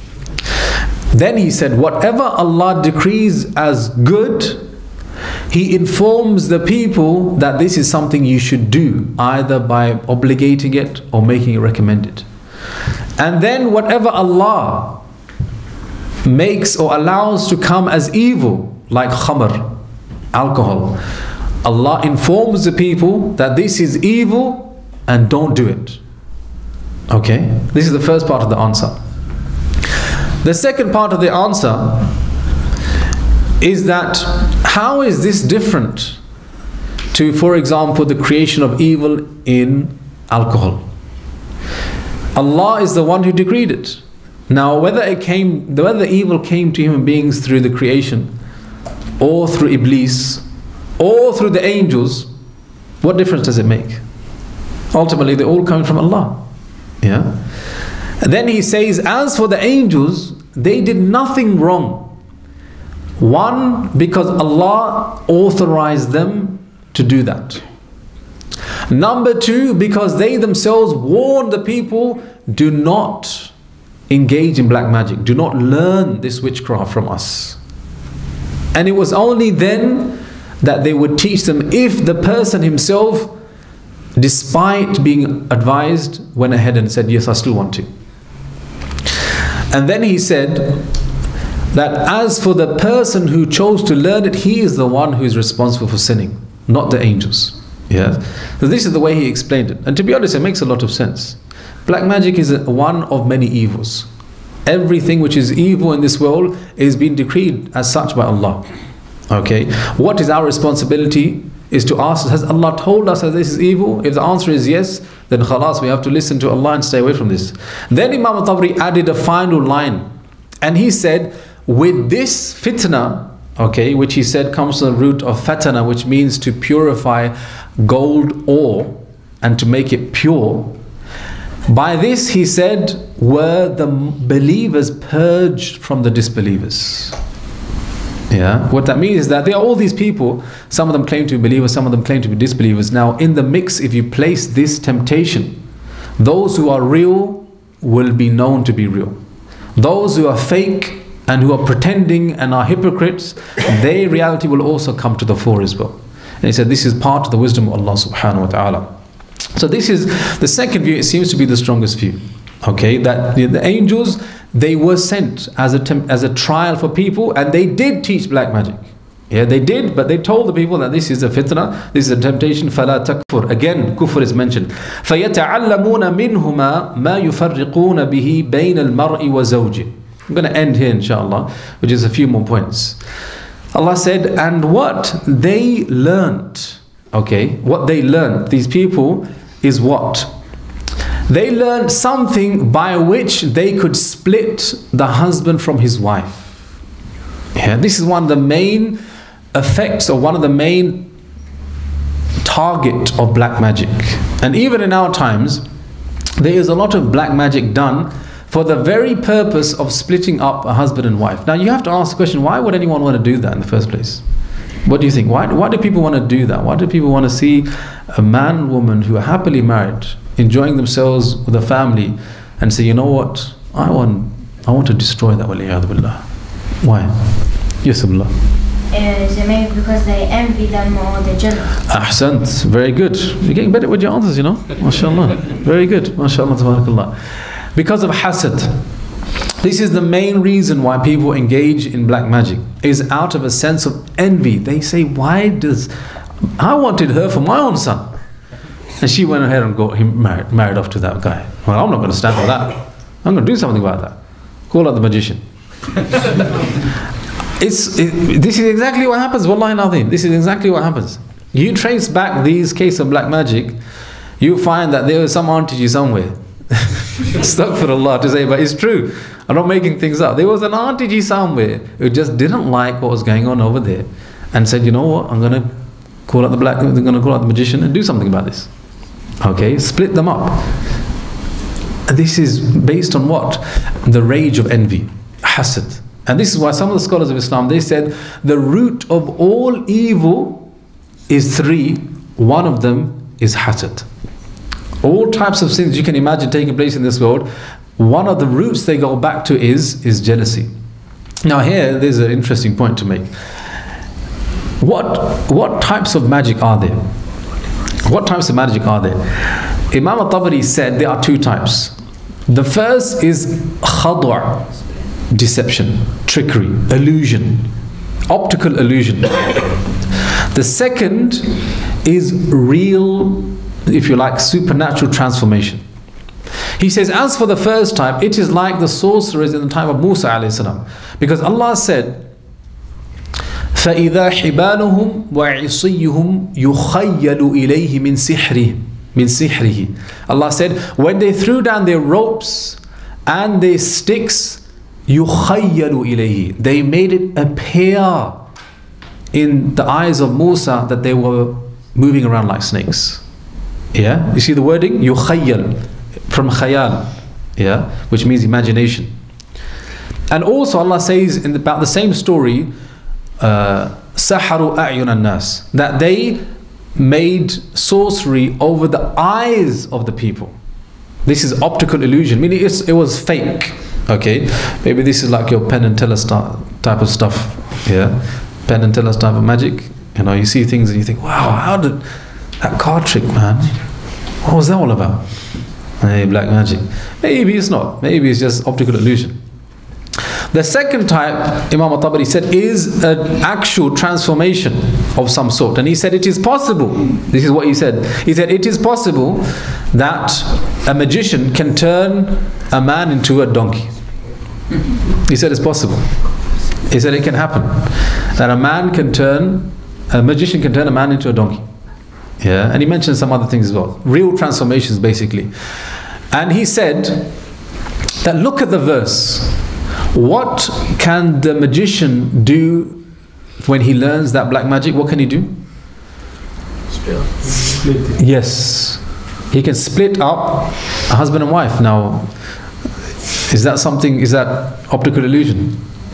Then he said, whatever Allah decrees as good, He informs the people that this is something you should do, either by obligating it or making it recommended. And then whatever Allah makes or allows to come as evil, like khamr, alcohol, Allah informs the people that this is evil and don't do it. Okay, this is the first part of the answer. The second part of the answer is that how is this different to, for example, the creation of evil in alcohol? Allah is the one who decreed it. Now whether it came, whether the evil came to human beings through the creation, or through Iblis, or through the angels, what difference does it make? Ultimately they're all coming from Allah. Yeah. And then he says, as for the angels, they did nothing wrong. One, because Allah authorized them to do that. Number two, because they themselves warned the people, do not engage in black magic, do not learn this witchcraft from us. And it was only then that they would teach them if the person himself, despite being advised, went ahead and said, yes, I still want to. And then he said that as for the person who chose to learn it, he is the one who is responsible for sinning, not the angels. Yeah. So this is the way he explained it. And to be honest, it makes a lot of sense. Black magic is one of many evils. Everything which is evil in this world is being decreed as such by Allah. Okay. What is our responsibility is to ask, has Allah told us that this is evil? If the answer is yes, then khalas, we have to listen to Allah and stay away from this. Then Imam al-Tabari added a final line, and he said, with this fitna, okay, which he said comes from the root of fatana, which means to purify gold ore and to make it pure. By this, he said, were the believers purged from the disbelievers. Yeah, what that means is that there are all these people, some of them claim to be believers, some of them claim to be disbelievers. Now in the mix, if you place this temptation, those who are real will be known to be real. Those who are fake and who are pretending and are hypocrites, their reality will also come to the fore as well. And he said this is part of the wisdom of Allah subhanahu wa ta'ala. So this is the second view. It seems to be the strongest view. Okay, that the, the angels, they were sent as a as a trial for people, and they did teach black magic. Yeah, they did, but they told the people that this is a fitna, this is a temptation. فَلَا تَكْفُرْ. Again, kufr is mentioned. فَيَتَعَلَّمُونَ مِنْهُمَا مَا يُفَرِّقُونَ بِهِ بَيْنَ الْمَرْءِ وَزَوْجِهِ. I'm going to end here inshallah, which is a few more points. Allah said, and what they learnt, okay, what they learnt, these people, is what? They learned something by which they could split the husband from his wife. Yeah, this is one of the main effects, or one of the main target of black magic. And even in our times, there is a lot of black magic done for the very purpose of splitting up a husband and wife. Now you have to ask the question, why would anyone want to do that in the first place? What do you think? Why, why do people want to do that? Why do people want to see a man, woman who are happily married, enjoying themselves with a family, and say, you know what, I want I want to destroy that, waliyadu billah. Why? Yes, Allah. Is it maybe because they envy them or they're jealous? Ahsant, very good. You're getting better with your answers, you know. MashaAllah. Very good. MashaAllah, tabarakallah. Because of hasad. This is the main reason why people engage in black magic, is out of a sense of envy. They say, why does, I wanted her for my own son, and she went ahead and got him married, married off to that guy. Well, I'm not going to stand for that. I'm going to do something about that. Call out the magician. It's, it, this is exactly what happens, wallahi al-azim. This is exactly what happens. You trace back these cases of black magic, you find that there was some auntie somewhere. Astaghfirullah to say, but it's true. I'm not making things up. There was an auntie somewhere who just didn't like what was going on over there and said, you know what, I'm going to call out the black, I'm going to call out the magician and do something about this. Okay, split them up. And this is based on what? The rage of envy, hasad. And this is why some of the scholars of Islam, they said the root of all evil is three. One of them is hasad. All types of sins you can imagine taking place in this world, one of the roots they go back to is, is jealousy. Now here, there's an interesting point to make. What, what types of magic are there? What types of magic are there? Imam al-Tabari said there are two types. The first is khadwa, deception, trickery, illusion, optical illusion. The second is real, if you like, supernatural transformation. He says, as for the first type, it is like the sorcerers in the time of Musa alayhi salam. Because Allah said, فَإِذَا حِبَالُهُمْ وَعِصِيُّهُمْ يُخَيَّلُ إِلَيْهِ مِنْ سِحْرِهِ مِنْ سِحْرِهِ. Allah said, when they threw down their ropes and their sticks, يُخَيَّلُ إِلَيْهِ, they made it appear in the eyes of Musa that they were moving around like snakes. Yeah, you see the wording? يُخَيَّل, from khayal, yeah, which means imagination. And also Allah says in the, about the same story, سَحَرُوا أَعْيُنَ النَّاسِ, that they made sorcery over the eyes of the people. This is optical illusion, meaning it's, it was fake. Okay, maybe this is like your Penn and Teller type of stuff. Yeah, Penn and Teller type of magic. You know, you see things and you think, wow, how did that card trick, man? What was that all about? Hey, black magic. Maybe it's not. Maybe it's just optical illusion. The second type, Imam al-Tabari said, is an actual transformation of some sort. And he said it is possible, this is what he said, he said it is possible that a magician can turn a man into a donkey. He said it's possible. He said it can happen. That a man can turn, a magician can turn a man into a donkey. Yeah, and he mentioned some other things as well. Real transformations basically. And he said that look at the verse. What can the magician do when he learns that black magic? What can he do? Split. Yes. He can split up a husband and wife. Now, is that something, is that optical illusion?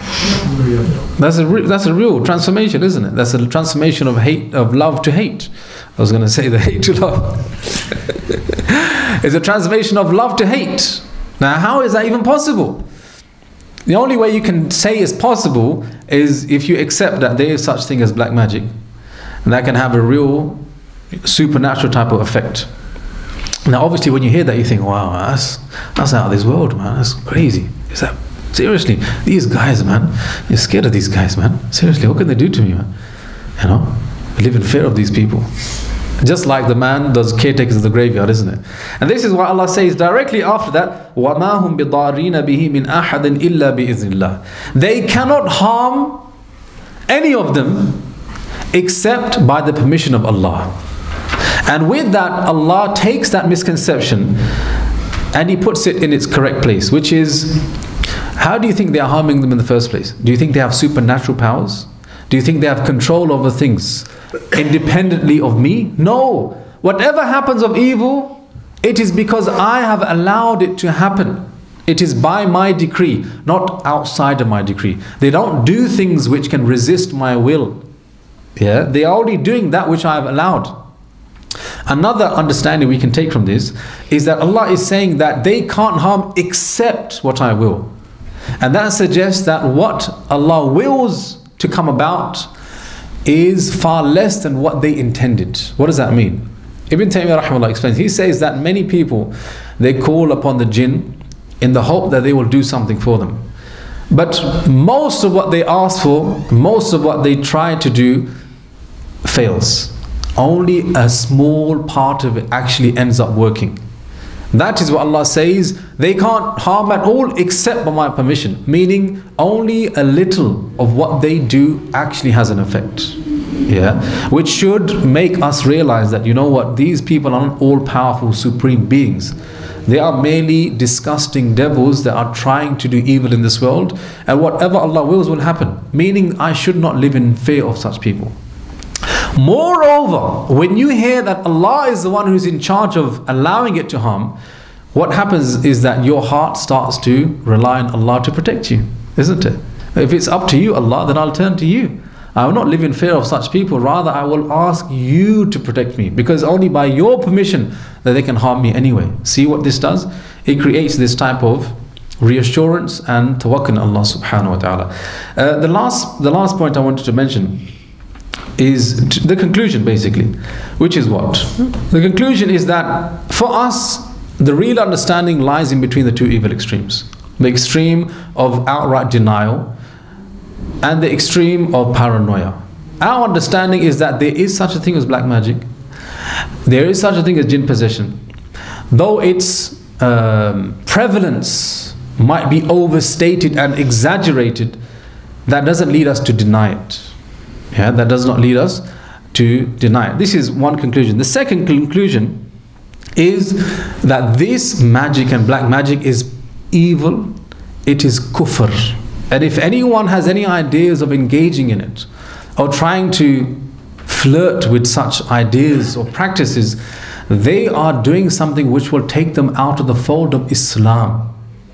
That's a, re that's a real transformation, isn't it? That's a transformation of hate, of love to hate. I was going to say the hate to love. It's a transformation of love to hate. Now, how is that even possible? The only way you can say it's possible is if you accept that there is such thing as black magic, and that can have a real supernatural type of effect. Now obviously when you hear that you think, wow, that's, that's out of this world, man, that's crazy. Is that, seriously, these guys, man, you're scared of these guys, man. Seriously, what can they do to me, man? You know, I live in fear of these people. Just like the man, those caretakers of the graveyard, isn't it? And this is what Allah says directly after that, وَمَا هُمْ بِضَارِينَ بِهِ مِنْ أَحَدٍ إِلَّا بِإِذْنِ اللَّهِ. They cannot harm any of them except by the permission of Allah. And with that, Allah takes that misconception and He puts it in its correct place, which is, how do you think they are harming them in the first place? Do you think they have supernatural powers? Do you think they have control over things independently of me? No. Whatever happens of evil, it is because I have allowed it to happen. It is by my decree, not outside of my decree. They don't do things which can resist my will. Yeah, they are already doing that which I have allowed. Another understanding we can take from this is that Allah is saying that they can't harm except what I will. And that suggests that what Allah wills to come about is far less than what they intended. What does that mean? Ibn Taymiyyah rahimahullah explains, he says that many people, they call upon the jinn in the hope that they will do something for them. But most of what they ask for, most of what they try to do fails. Only a small part of it actually ends up working. That is what Allah says, they can't harm at all except by my permission. Meaning only a little of what they do actually has an effect. Yeah, which should make us realize that, you know what, these people are not all-powerful supreme beings. They are merely disgusting devils that are trying to do evil in this world, and whatever Allah wills will happen. Meaning I should not live in fear of such people. Moreover, when you hear that Allah is the one who's in charge of allowing it to harm, what happens is that your heart starts to rely on Allah to protect you, isn't it? If it's up to you, Allah, then I'll turn to you. I will not live in fear of such people. Rather, I will ask you to protect me, because only by your permission that they can harm me anyway. See what this does? It creates this type of reassurance and tawakkul on Allah subhanahu wa ta'ala. Uh, the last, the last point I wanted to mention is the conclusion, basically, which is what? The conclusion is that for us, the real understanding lies in between the two evil extremes. The extreme of outright denial and the extreme of paranoia. Our understanding is that there is such a thing as black magic. There is such a thing as jinn possession. Though its um, prevalence might be overstated and exaggerated, that doesn't lead us to deny it. Yeah, that does not lead us to deny it. This is one conclusion. The second conclusion is that this magic and black magic is evil. It is kufr. And if anyone has any ideas of engaging in it or trying to flirt with such ideas or practices, they are doing something which will take them out of the fold of Islam.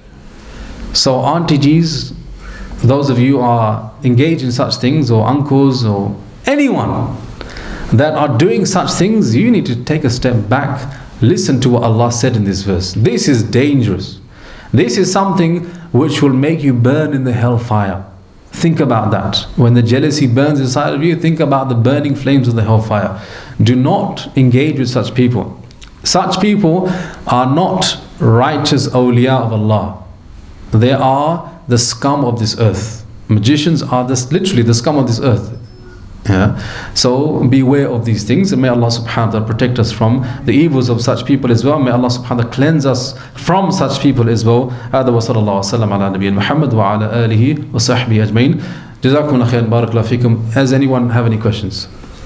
So Auntie G's, those of you who are engaged in such things, or uncles or anyone that are doing such things, you need to take a step back, listen to what Allah said in this verse. This is dangerous. This is something which will make you burn in the hellfire. Think about that. When the jealousy burns inside of you, think about the burning flames of the hellfire. Do not engage with such people. Such people are not righteous awliya of Allah. They are the scum of this earth. Magicians are this, literally the scum of this earth. Yeah. So beware of these things, and may Allah subhanahu wa ta'ala protect us from the evils of such people as well. May Allah subhanahu wa ta'ala cleanse us from such people as well. هذا وصلى الله وسلم على نبينا محمد وعلى آله وصحبه أجمعين. جزاكم الله خير. بارك الله فيكم. Does anyone have any questions?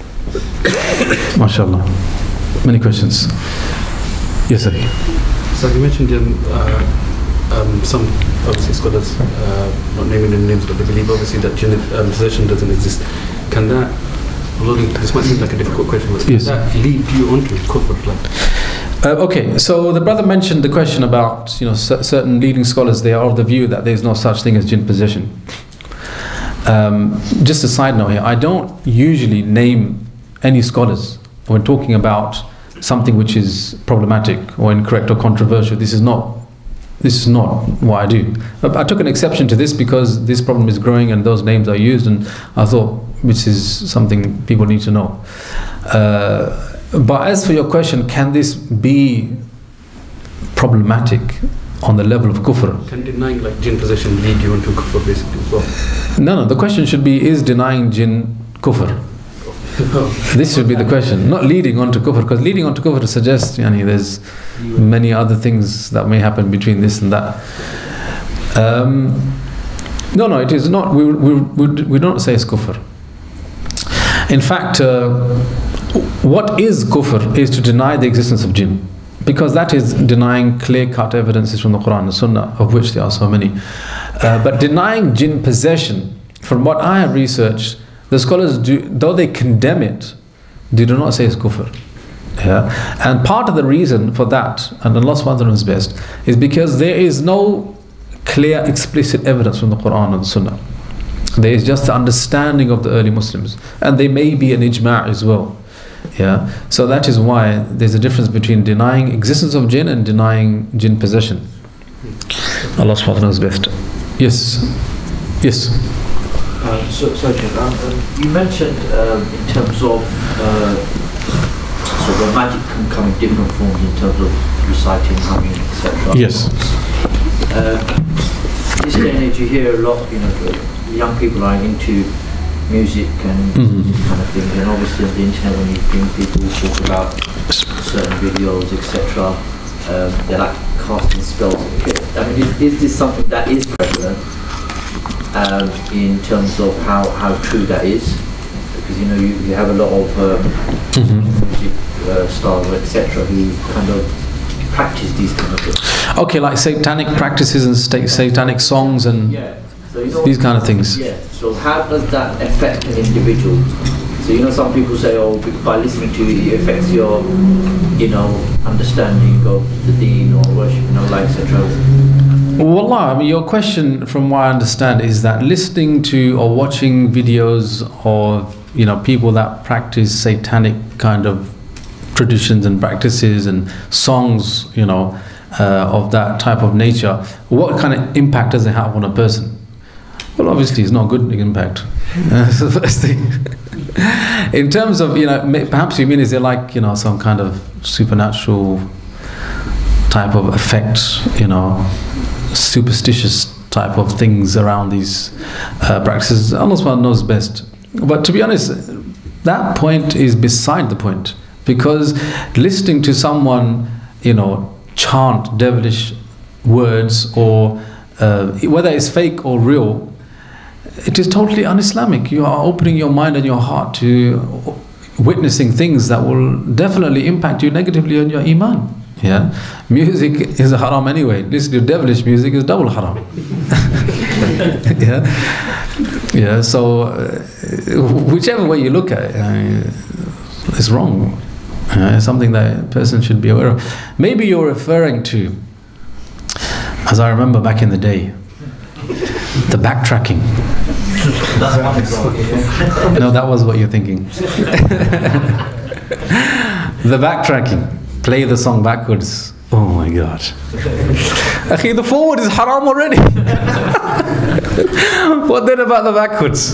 MashaAllah. Many questions. Yes, sir. So you mentioned um, uh, um, some obviously scholars, uh, not naming the names, but they believe obviously that jinn um, possession doesn't exist. Can that, although this might seem like a difficult question, but yes, can that lead you onto kufr? Like? Uh, okay, so the brother mentioned the question about, you know, c certain leading scholars, they are of the view that there is no such thing as jinn possession. Um, just a side note here, I don't usually name any scholars when talking about something which is problematic or incorrect or controversial. This is not This is not what I do. I took an exception to this because this problem is growing and those names are used, and I thought this is something people need to know. Uh, but as for your question, can this be problematic on the level of kufr? Can denying like jinn possession lead you into kufr basically as well? No, no, the question should be, is denying jinn kufr? This should be the question, not leading on to kufr, because leading on to kufr suggests yani, there's many other things that may happen between this and that. Um, no, no, it is not. We, we, we, we don't say it's kufr. In fact, uh, what is kufr is to deny the existence of jinn, because that is denying clear-cut evidences from the Qur'an and Sunnah, of which there are so many. Uh, but denying jinn possession, from what I have researched, the scholars do, though they condemn it, they do not say it's kufr. Yeah? And part of the reason for that, and Allah subhanahu wa ta'ala knows best, is because there is no clear, explicit evidence from the Qur'an and the Sunnah. There is just the understanding of the early Muslims, and there may be an ijma' as well. Yeah? So that is why there's a difference between denying existence of jinn and denying jinn possession. Allah subhanahu wa ta'ala knows best. Yes. Yes. Uh, so, so um, um, you mentioned um, in terms of uh, sort of magic can come in different forms in terms of reciting, humming, et cetera. Yes. Uh, this day and age, you hear a lot. You know, young people are into music and mm-hmm. this kind of thing. And obviously, on the internet, when you bring people who talk about certain videos, et cetera, um, they're like casting spells. I mean, is, is this something that is prevalent um, in terms of how, how true that is? Because you know you, you have a lot of um, mm-hmm. music uh, stars, et cetera, who kind of practice these kind of things. Okay, like satanic practices and sta- satanic songs and yeah. so, you know, these kind of things. Yeah. So how does that affect an individual? So you know, some people say, oh, by listening to it, it affects your, you know, understanding of the deen or worshiping Allah, et cetera. Wallah, I mean, your question, from what I understand, is that listening to or watching videos of, you know, people that practice satanic kind of traditions and practices and songs, you know, uh, of that type of nature, what kind of impact does it have on a person? Well, obviously, it's not a good impact. That's the first thing. In terms of, you know, perhaps you mean, is there like, you know, some kind of supernatural type of effect, you know, superstitious type of things around these uh, practices? Allah subhanahu knows best. But to be honest, that point is beside the point, because listening to someone, you know, chant devilish words, or uh, whether it's fake or real, it is totally un-Islamic. You are opening your mind and your heart to witnessing things that will definitely impact you negatively on your iman. Yeah, music is a haram anyway. Listening to devilish music is double haram. yeah, yeah. So uh, whichever way you look at it, uh, it's wrong. Uh, it's something that a person should be aware of. Maybe you're referring to, as I remember back in the day, the backtracking. That's one example. No, that was what you're thinking. The backtracking. Play the song backwards. Oh my God. Akhi, the forward is haram already. What then about the backwards?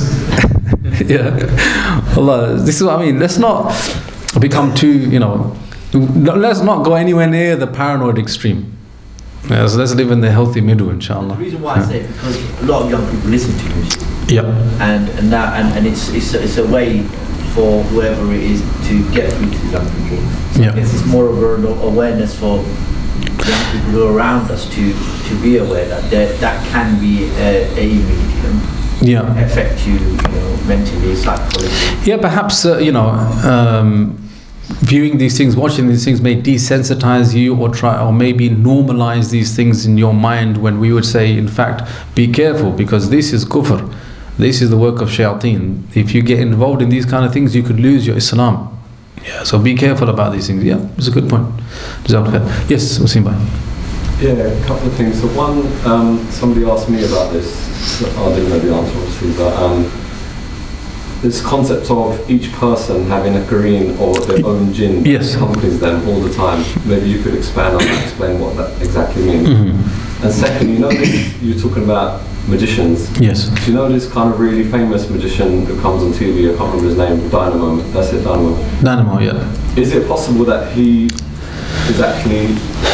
Yeah. Allah, this is what I mean. Let's not become too, you know, let's not go anywhere near the paranoid extreme. Yeah, so let's live in the healthy middle, inshallah. The reason why I say it, because a lot of young people listen to music. Yeah. And and that and, and it's it's a, it's a way for whoever it is to get through to young people. So yeah. I guess it's more of an awareness for young people who are around us to to be aware that there, that can be a, a medium. Yeah. Affect you, you know, mentally, psychologically. Yeah, perhaps uh, you know. Um, viewing these things, watching these things may desensitize you, or try, or maybe normalize these things in your mind, when we would say, in fact, be careful, because this is kufr, this is the work of shayateen. If you get involved in these kind of things, you could lose your Islam. Yeah, so be careful about these things. Yeah, it's a good point. Yes, Wasim bhai. Yeah, a couple of things. So one, um, somebody asked me about this. I didn't know the answer, obviously, but um, this concept of each person having a Qur'ān or their own jinn yes. accompanies them all the time. Maybe you could expand on that, explain what that exactly means. Mm-hmm. And second, you know this, you're talking about magicians. Yes. Do you know this kind of really famous magician who comes on T V, I can't remember his name, Dynamo, that's it, Dynamo. Dynamo, yeah. Is it possible that he is actually,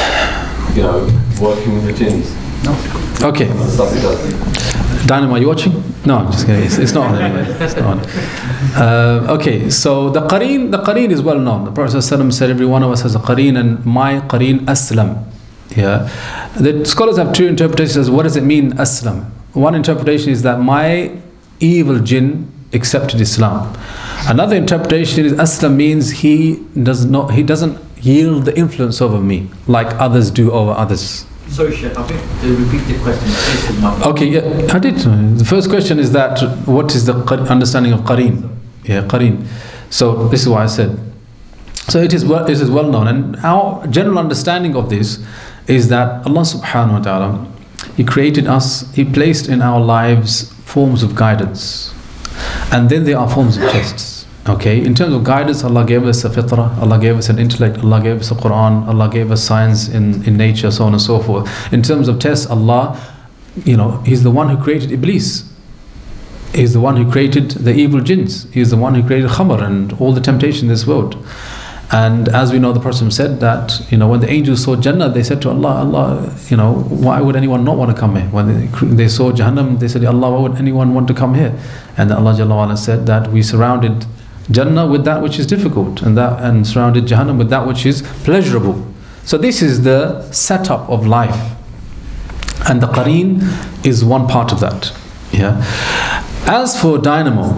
you know, working with the jinns? No. Okay. The stuff he does. Dynamo, are you watching? No, I'm just kidding. It's, it's not on anyway. It's not on. Uh, okay, so the qareen, the qareen is well known. The Prophet ﷺ said every one of us has a qareen, and my qareen aslam. Yeah. The scholars have two interpretations. What does it mean, aslam? One interpretation is that my evil jinn accepted Islam. Another interpretation is aslam means he does not, he doesn't yield the influence over me like others do over others. Sorry, Sheikh, I think to repeat the question. Okay, yeah, I did. The first question is that what is the understanding of qareen? Yeah, qareen. So this is what I said. So it is well, it is well known, and our general understanding of this is that Allah subhanahu wa ta'ala, He created us, He placed in our lives forms of guidance, and then there are forms of tests. Okay, in terms of guidance, Allah gave us a fitrah, Allah gave us an intellect, Allah gave us a Qur'an, Allah gave us science in, in nature, so on and so forth. In terms of tests, Allah, you know, He's the one who created Iblis. He's the one who created the evil jinns. He's the one who created khamr and all the temptation in this world. And as we know, the Prophet said that, you know, when the angels saw Jannah, they said to Allah, Allah, you know, why would anyone not want to come here? When they, they saw Jahannam, they said, Allah, why would anyone want to come here? And Allah Jalla wa Ala said that we surrounded Jannah with that which is difficult, and that and surrounded Jahannam with that which is pleasurable. So this is the setup of life, and the qareen is one part of that. Yeah. As for dynamo,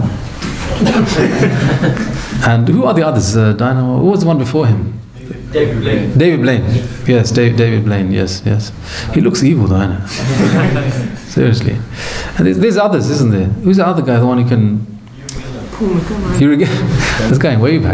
and who are the others? Uh, dynamo. Who was the one before him? David Blaine. David Blaine. Yes, David, David Blaine. Yes, yes. He looks evil, though, I know. Seriously. And there's, there's others, isn't there? Who's the other guy? The one who can. This going way back.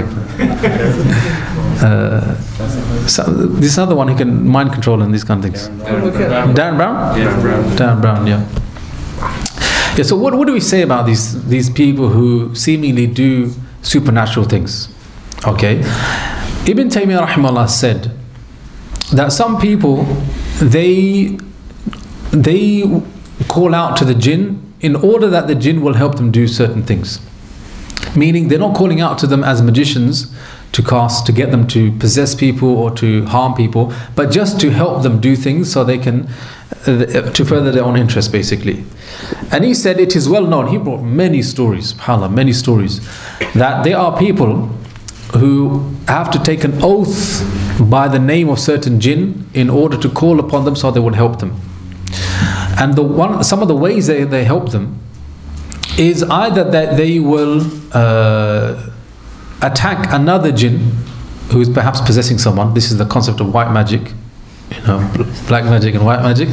Uh, so this other one who can mind control and these kind of things. Darren Brown? Yeah, Brown. Darren Brown, yeah. Yeah, so what, what do we say about these, these people who seemingly do supernatural things? Okay. Ibn Taymiyyah rahimahullah said that some people, they, they call out to the jinn in order that the jinn will help them do certain things. Meaning they're not calling out to them as magicians to cast, to get them to possess people or to harm people, but just to help them do things so they can, uh, to further their own interest basically. And he said it is well known, he brought many stories, subhanAllah, many stories, that there are people who have to take an oath by the name of certain jinn in order to call upon them so they would help them. And the one, some of the ways they, they help them is either that they will uh, attack another jinn who is perhaps possessing someone. This is the concept of white magic, you know, black magic and white magic.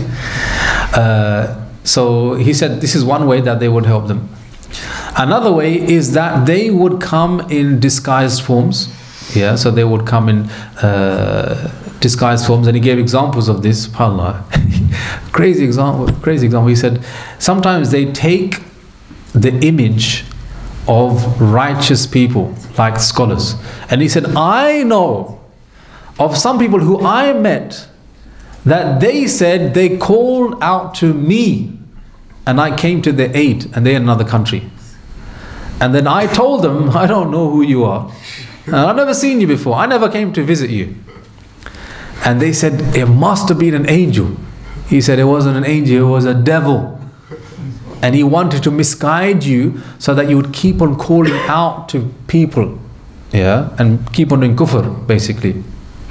Uh, so he said this is one way that they would help them. Another way is that they would come in disguised forms. Yeah, so they would come in uh, disguised forms, and he gave examples of this. SubhanAllah, crazy example. Crazy example. He said sometimes they take the image of righteous people, like scholars, and he said, I know of some people who I met that they said they called out to me and I came to their aid, and they're in another country. And then I told them, I don't know who you are. And I've never seen you before. I never came to visit you. And they said, it must have been an angel. He said, it wasn't an angel, it was a devil. And he wanted to misguide you so that you would keep on calling out to people. Yeah, and keep on doing kufr, basically.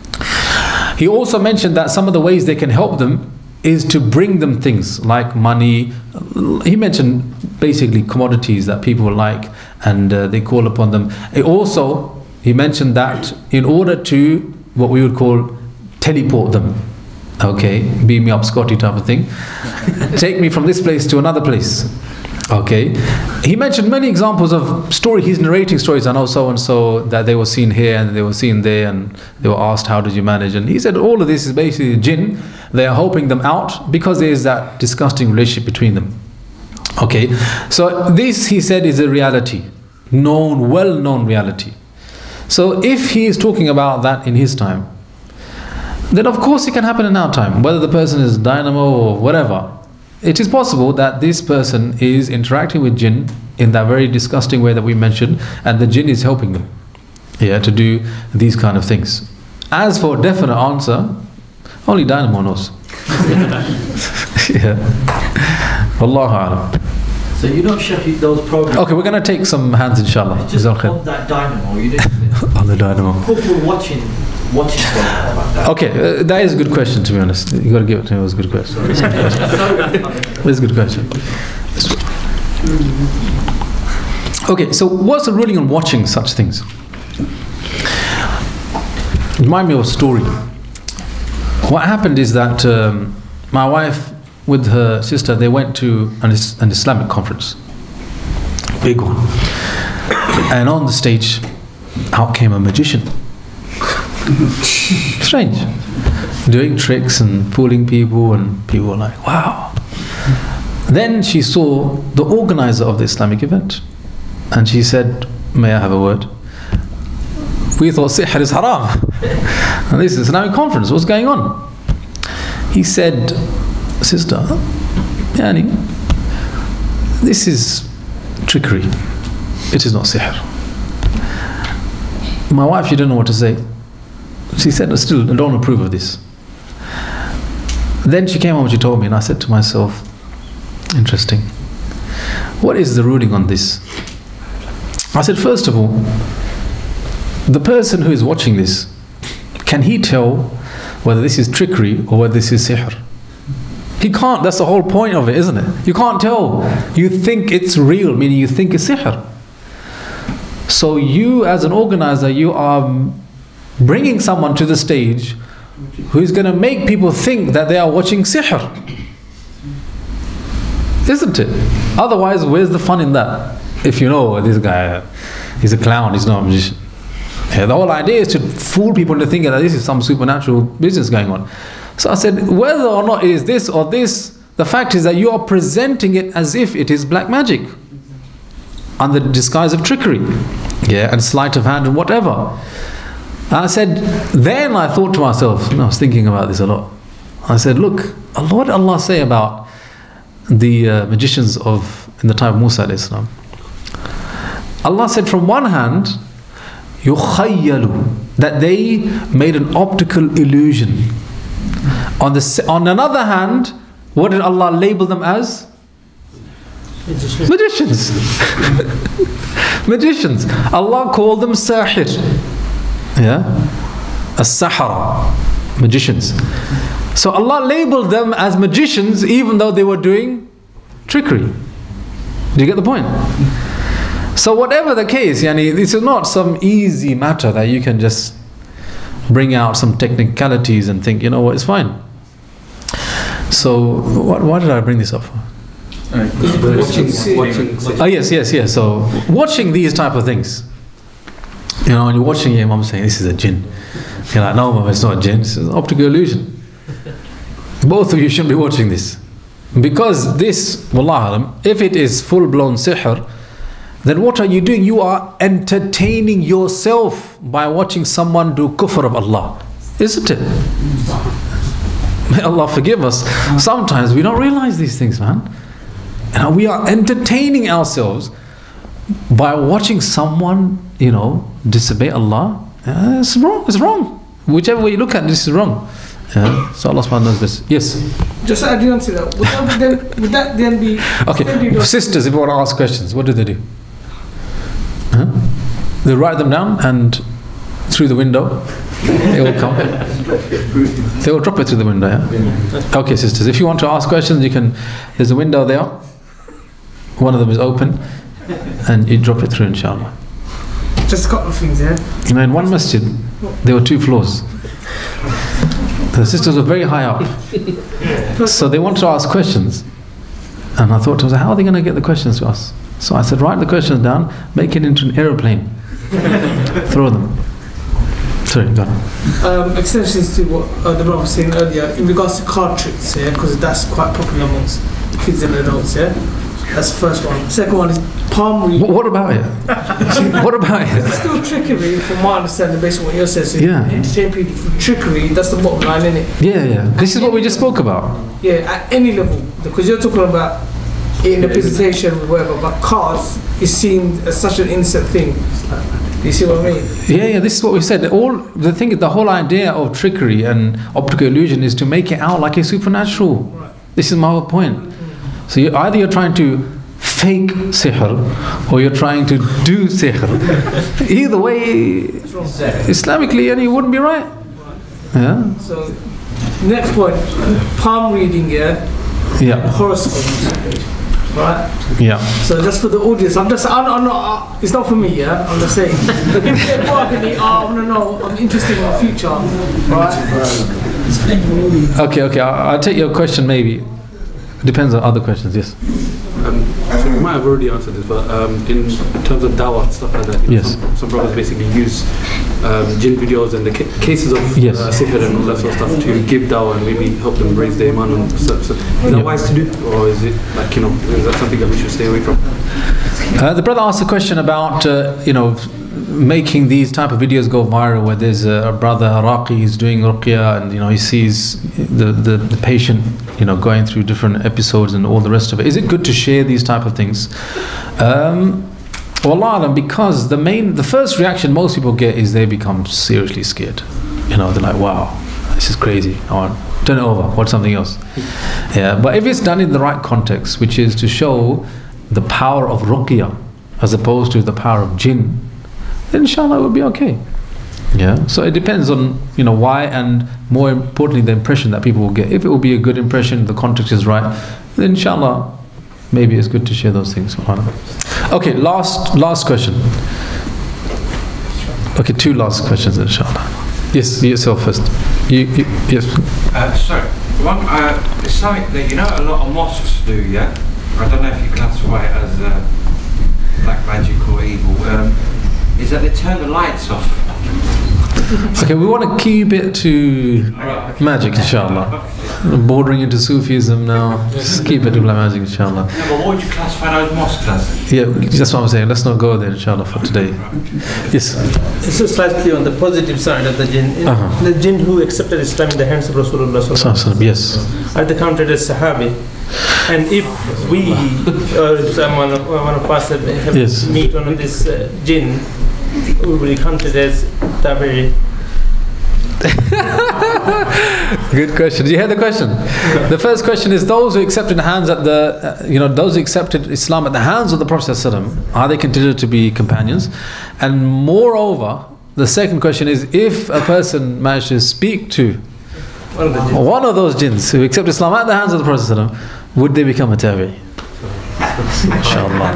He also mentioned that some of the ways they can help them is to bring them things like money. He mentioned basically commodities that people like, and uh, they call upon them. He also, he mentioned that in order to, what we would call, teleport them. Okay, beam me up Scotty type of thing. Take me from this place to another place. Okay, he mentioned many examples of story. He's narrating stories. I know so and so that they were seen here and they were seen there, and they were asked, how did you manage? And he said all of this is basically jinn. They are helping them out because there is that disgusting relationship between them. Okay, so this, he said, is a reality, known, well-known reality. So if he is talking about that in his time, then of course it can happen in our time, whether the person is dynamo or whatever. It is possible that this person is interacting with jinn in that very disgusting way that we mentioned, and the jinn is helping them, yeah, to do these kind of things. As for a definite answer, only dynamo knows. Yeah. Wallahu a'lam. So you don't check those programs. Okay, we're going to take some hands, inshallah. Just on that dynamo, you didn't. On the dynamo. People watching. Watching about that. Okay, uh, that is a good question, to be honest. You got to give it to me. It was a good question. It's a good question. Okay, so what's the ruling on watching such things? Remind me of a story. What happened is that um, my wife with her sister, they went to an, is an Islamic conference, big one, and on the stage out came a magician. Strange, doing tricks and fooling people, and people were like, wow. Then she saw the organizer of the Islamic event, and she said, may I have a word? We thought sihr is haram, and this is an Islamic conference, what's going on? He said, sister, Yani, this is trickery, it is not sihr. My wife, she didn't know what to say. She said, I still don't approve of this. Then she came home and she told me, and I said to myself, interesting, what is the ruling on this? I said, first of all, the person who is watching this can he tell whether this is trickery or whether this is sihr? He can't. That's the whole point of it, isn't it? You can't tell. You think it's real, meaning you think it's sihr. So you, as an organizer, you are bringing someone to the stage who is going to make people think that they are watching sihr. Isn't it? Otherwise, where's the fun in that? If you know this guy, he's a clown, he's not a magician. Yeah, the whole idea is to fool people into thinking that this is some supernatural business going on. So I said, whether or not it is this or this, the fact is that you are presenting it as if it is black magic, under the disguise of trickery, yeah, and sleight of hand and whatever. And I said, then I thought to myself, and I was thinking about this a lot. I said, look, what did Allah say about the uh, magicians of in the time of Musa alayhi salam? Allah said, from one hand, yukhayyalu, that they made an optical illusion. On the on another hand, what did Allah label them as? Magicians. Magicians. Magicians. Allah called them sahir. Yeah, as-sahara, magicians. So Allah labeled them as magicians even though they were doing trickery. Do you get the point? So whatever the case, yani, this is not some easy matter that you can just bring out some technicalities and think, you know what, it's fine. So what, why did I bring this up for? Watching, watching, oh yes, yes, yes. So watching these type of things, you know, when you're watching your mom saying this is a jinn, you're like, no mom, it's not a jinn, it's an optical illusion. Both of you shouldn't be watching this, because this, wallahu alam, if it is full-blown sihr, then what are you doing? You are entertaining yourself by watching someone do kufr of Allah, isn't it? May Allah forgive us. Sometimes we don't realize these things, man. And we are entertaining ourselves by watching someone, you know, disobey Allah. Uh, it's wrong. It's wrong. Whichever way you look at it, this is wrong. Uh, so Allah subhanahu wa ta'ala knows this. Yes. Just adding on to that, would that then, would that then be? Okay. Sisters, if you want to ask questions, what do they do? Huh? They write them down and through the window they will come. They will drop it through the window. Yeah? Okay, sisters, if you want to ask questions, you can. There's a window there. One of them is open, and you drop it through, inshallah. Just a couple of things, yeah. You know, in one masjid, there were two floors. The sisters were very high up, so they wanted to ask questions, and I thought to myself, how are they going to get the questions to us? So I said, write the questions down, make it into an aeroplane, throw them. Sorry, go on. Um, extensions to what uh, the brother was saying earlier in regards to card tricks, yeah, because that's quite popular amongst kids and adults, yeah. That's the first one. Second one is palm reading. What about it? What about it? It's still trickery, from my understanding, based on what you're saying. So yeah. Entertain people through trickery. That's the bottom line, isn't it? Yeah, yeah. This is what we just spoke about. Yeah, at any level, because you're talking about in a presentation or whatever, but cards is seen as such an innocent thing. You see what I mean? Yeah, yeah. This is what we said. All the thing, the whole idea of trickery and optical illusion is to make it out like a supernatural. Right. This is my whole point. So you, either you're trying to fake sihr or you're trying to do sihr. Either way, Islamically, and it wouldn't be right. Yeah. So next point, palm reading. Yeah. Yeah. Horoscopes. Right. Yeah. So just for the audience, I'm just, I'm, I'm not. Uh, it's not for me. Yeah. I'm just saying. If they're bargaining, oh, I want to know. I'm interested in my future. Right. Okay. Okay. I'll, I'll take your question. Maybe. Depends on other questions, yes. Um, so you might have already answered this, but um, in terms of dawah, stuff like that, you know, yes. some, some brothers basically use um, jinn videos and the ca cases of yes. uh, sihr and all that sort of stuff to give dawah and maybe help them raise their iman. And stuff. So is that yep. wise to do? Or is it like, you know, is that something that we should stay away from? Uh, the brother asked a question about, uh, you know, making these type of videos go viral, where there's a, a brother Iraqi, he's doing ruqya, and you know he sees the, the the patient, you know, going through different episodes and all the rest of it. Is it good to share these type of things? Um, Wallah, because the main, the first reaction most people get is they become seriously scared. You know, they're like, wow, this is crazy. I want turn it over, watch something else. Yeah, but if it's done in the right context, which is to show the power of ruqya as opposed to the power of jinn, then inshallah it will be okay. Yeah, so it depends on, you know, why, and more importantly, the impression that people will get. If it will be a good impression, the context is right, then inshallah, maybe it's good to share those things. Okay, last last question. Okay, two last questions, inshallah. Yes, yourself first. You, you, yes. Uh, sorry, one, uh, it's something that you know a lot of mosques do, yeah? I don't know if you classify it as uh, black magic or evil. Um, is that they turn the lights off. Okay, we want to keep it to magic, inshallah. Bordering into Sufism now. Just keep it to black magic, inshallah. Yeah, but what would you classify those mosques as? Yeah, that's what I'm saying. Let's not go there, inshallah, for today. Yes. This is slightly on the positive side of the jinn. Uh-huh. The jinn who accepted Islam in the hands of Rasulullāh Sallam, yes, are they counted as Sahabi? And if we, or if someone, one of us have yes. meet one of this uh, jinn, we will be counted as Tabi'i. Good question. Did you hear the question? The first question is, those who accepted hands at the, uh, you know, those who accepted Islam at the hands of the Prophet ﷺ, are they considered to be companions? And moreover, the second question is, if a person managed to speak to one of those jinns who accepted Islam at the hands of the Prophet ﷺ, would they become a tabi? Inshallah.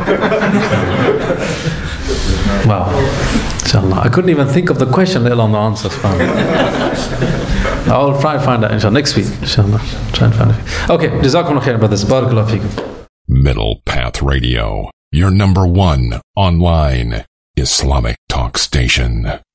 Wow. Inshallah. I couldn't even think of the question, let alone the answer. I'll try and find out, inshallah, next week. Inshallah. Try and find it. Okay. Jazakumullah khair, brothers. Barakallahu feekum. Middle Path Radio, your number one online Islamic talk station.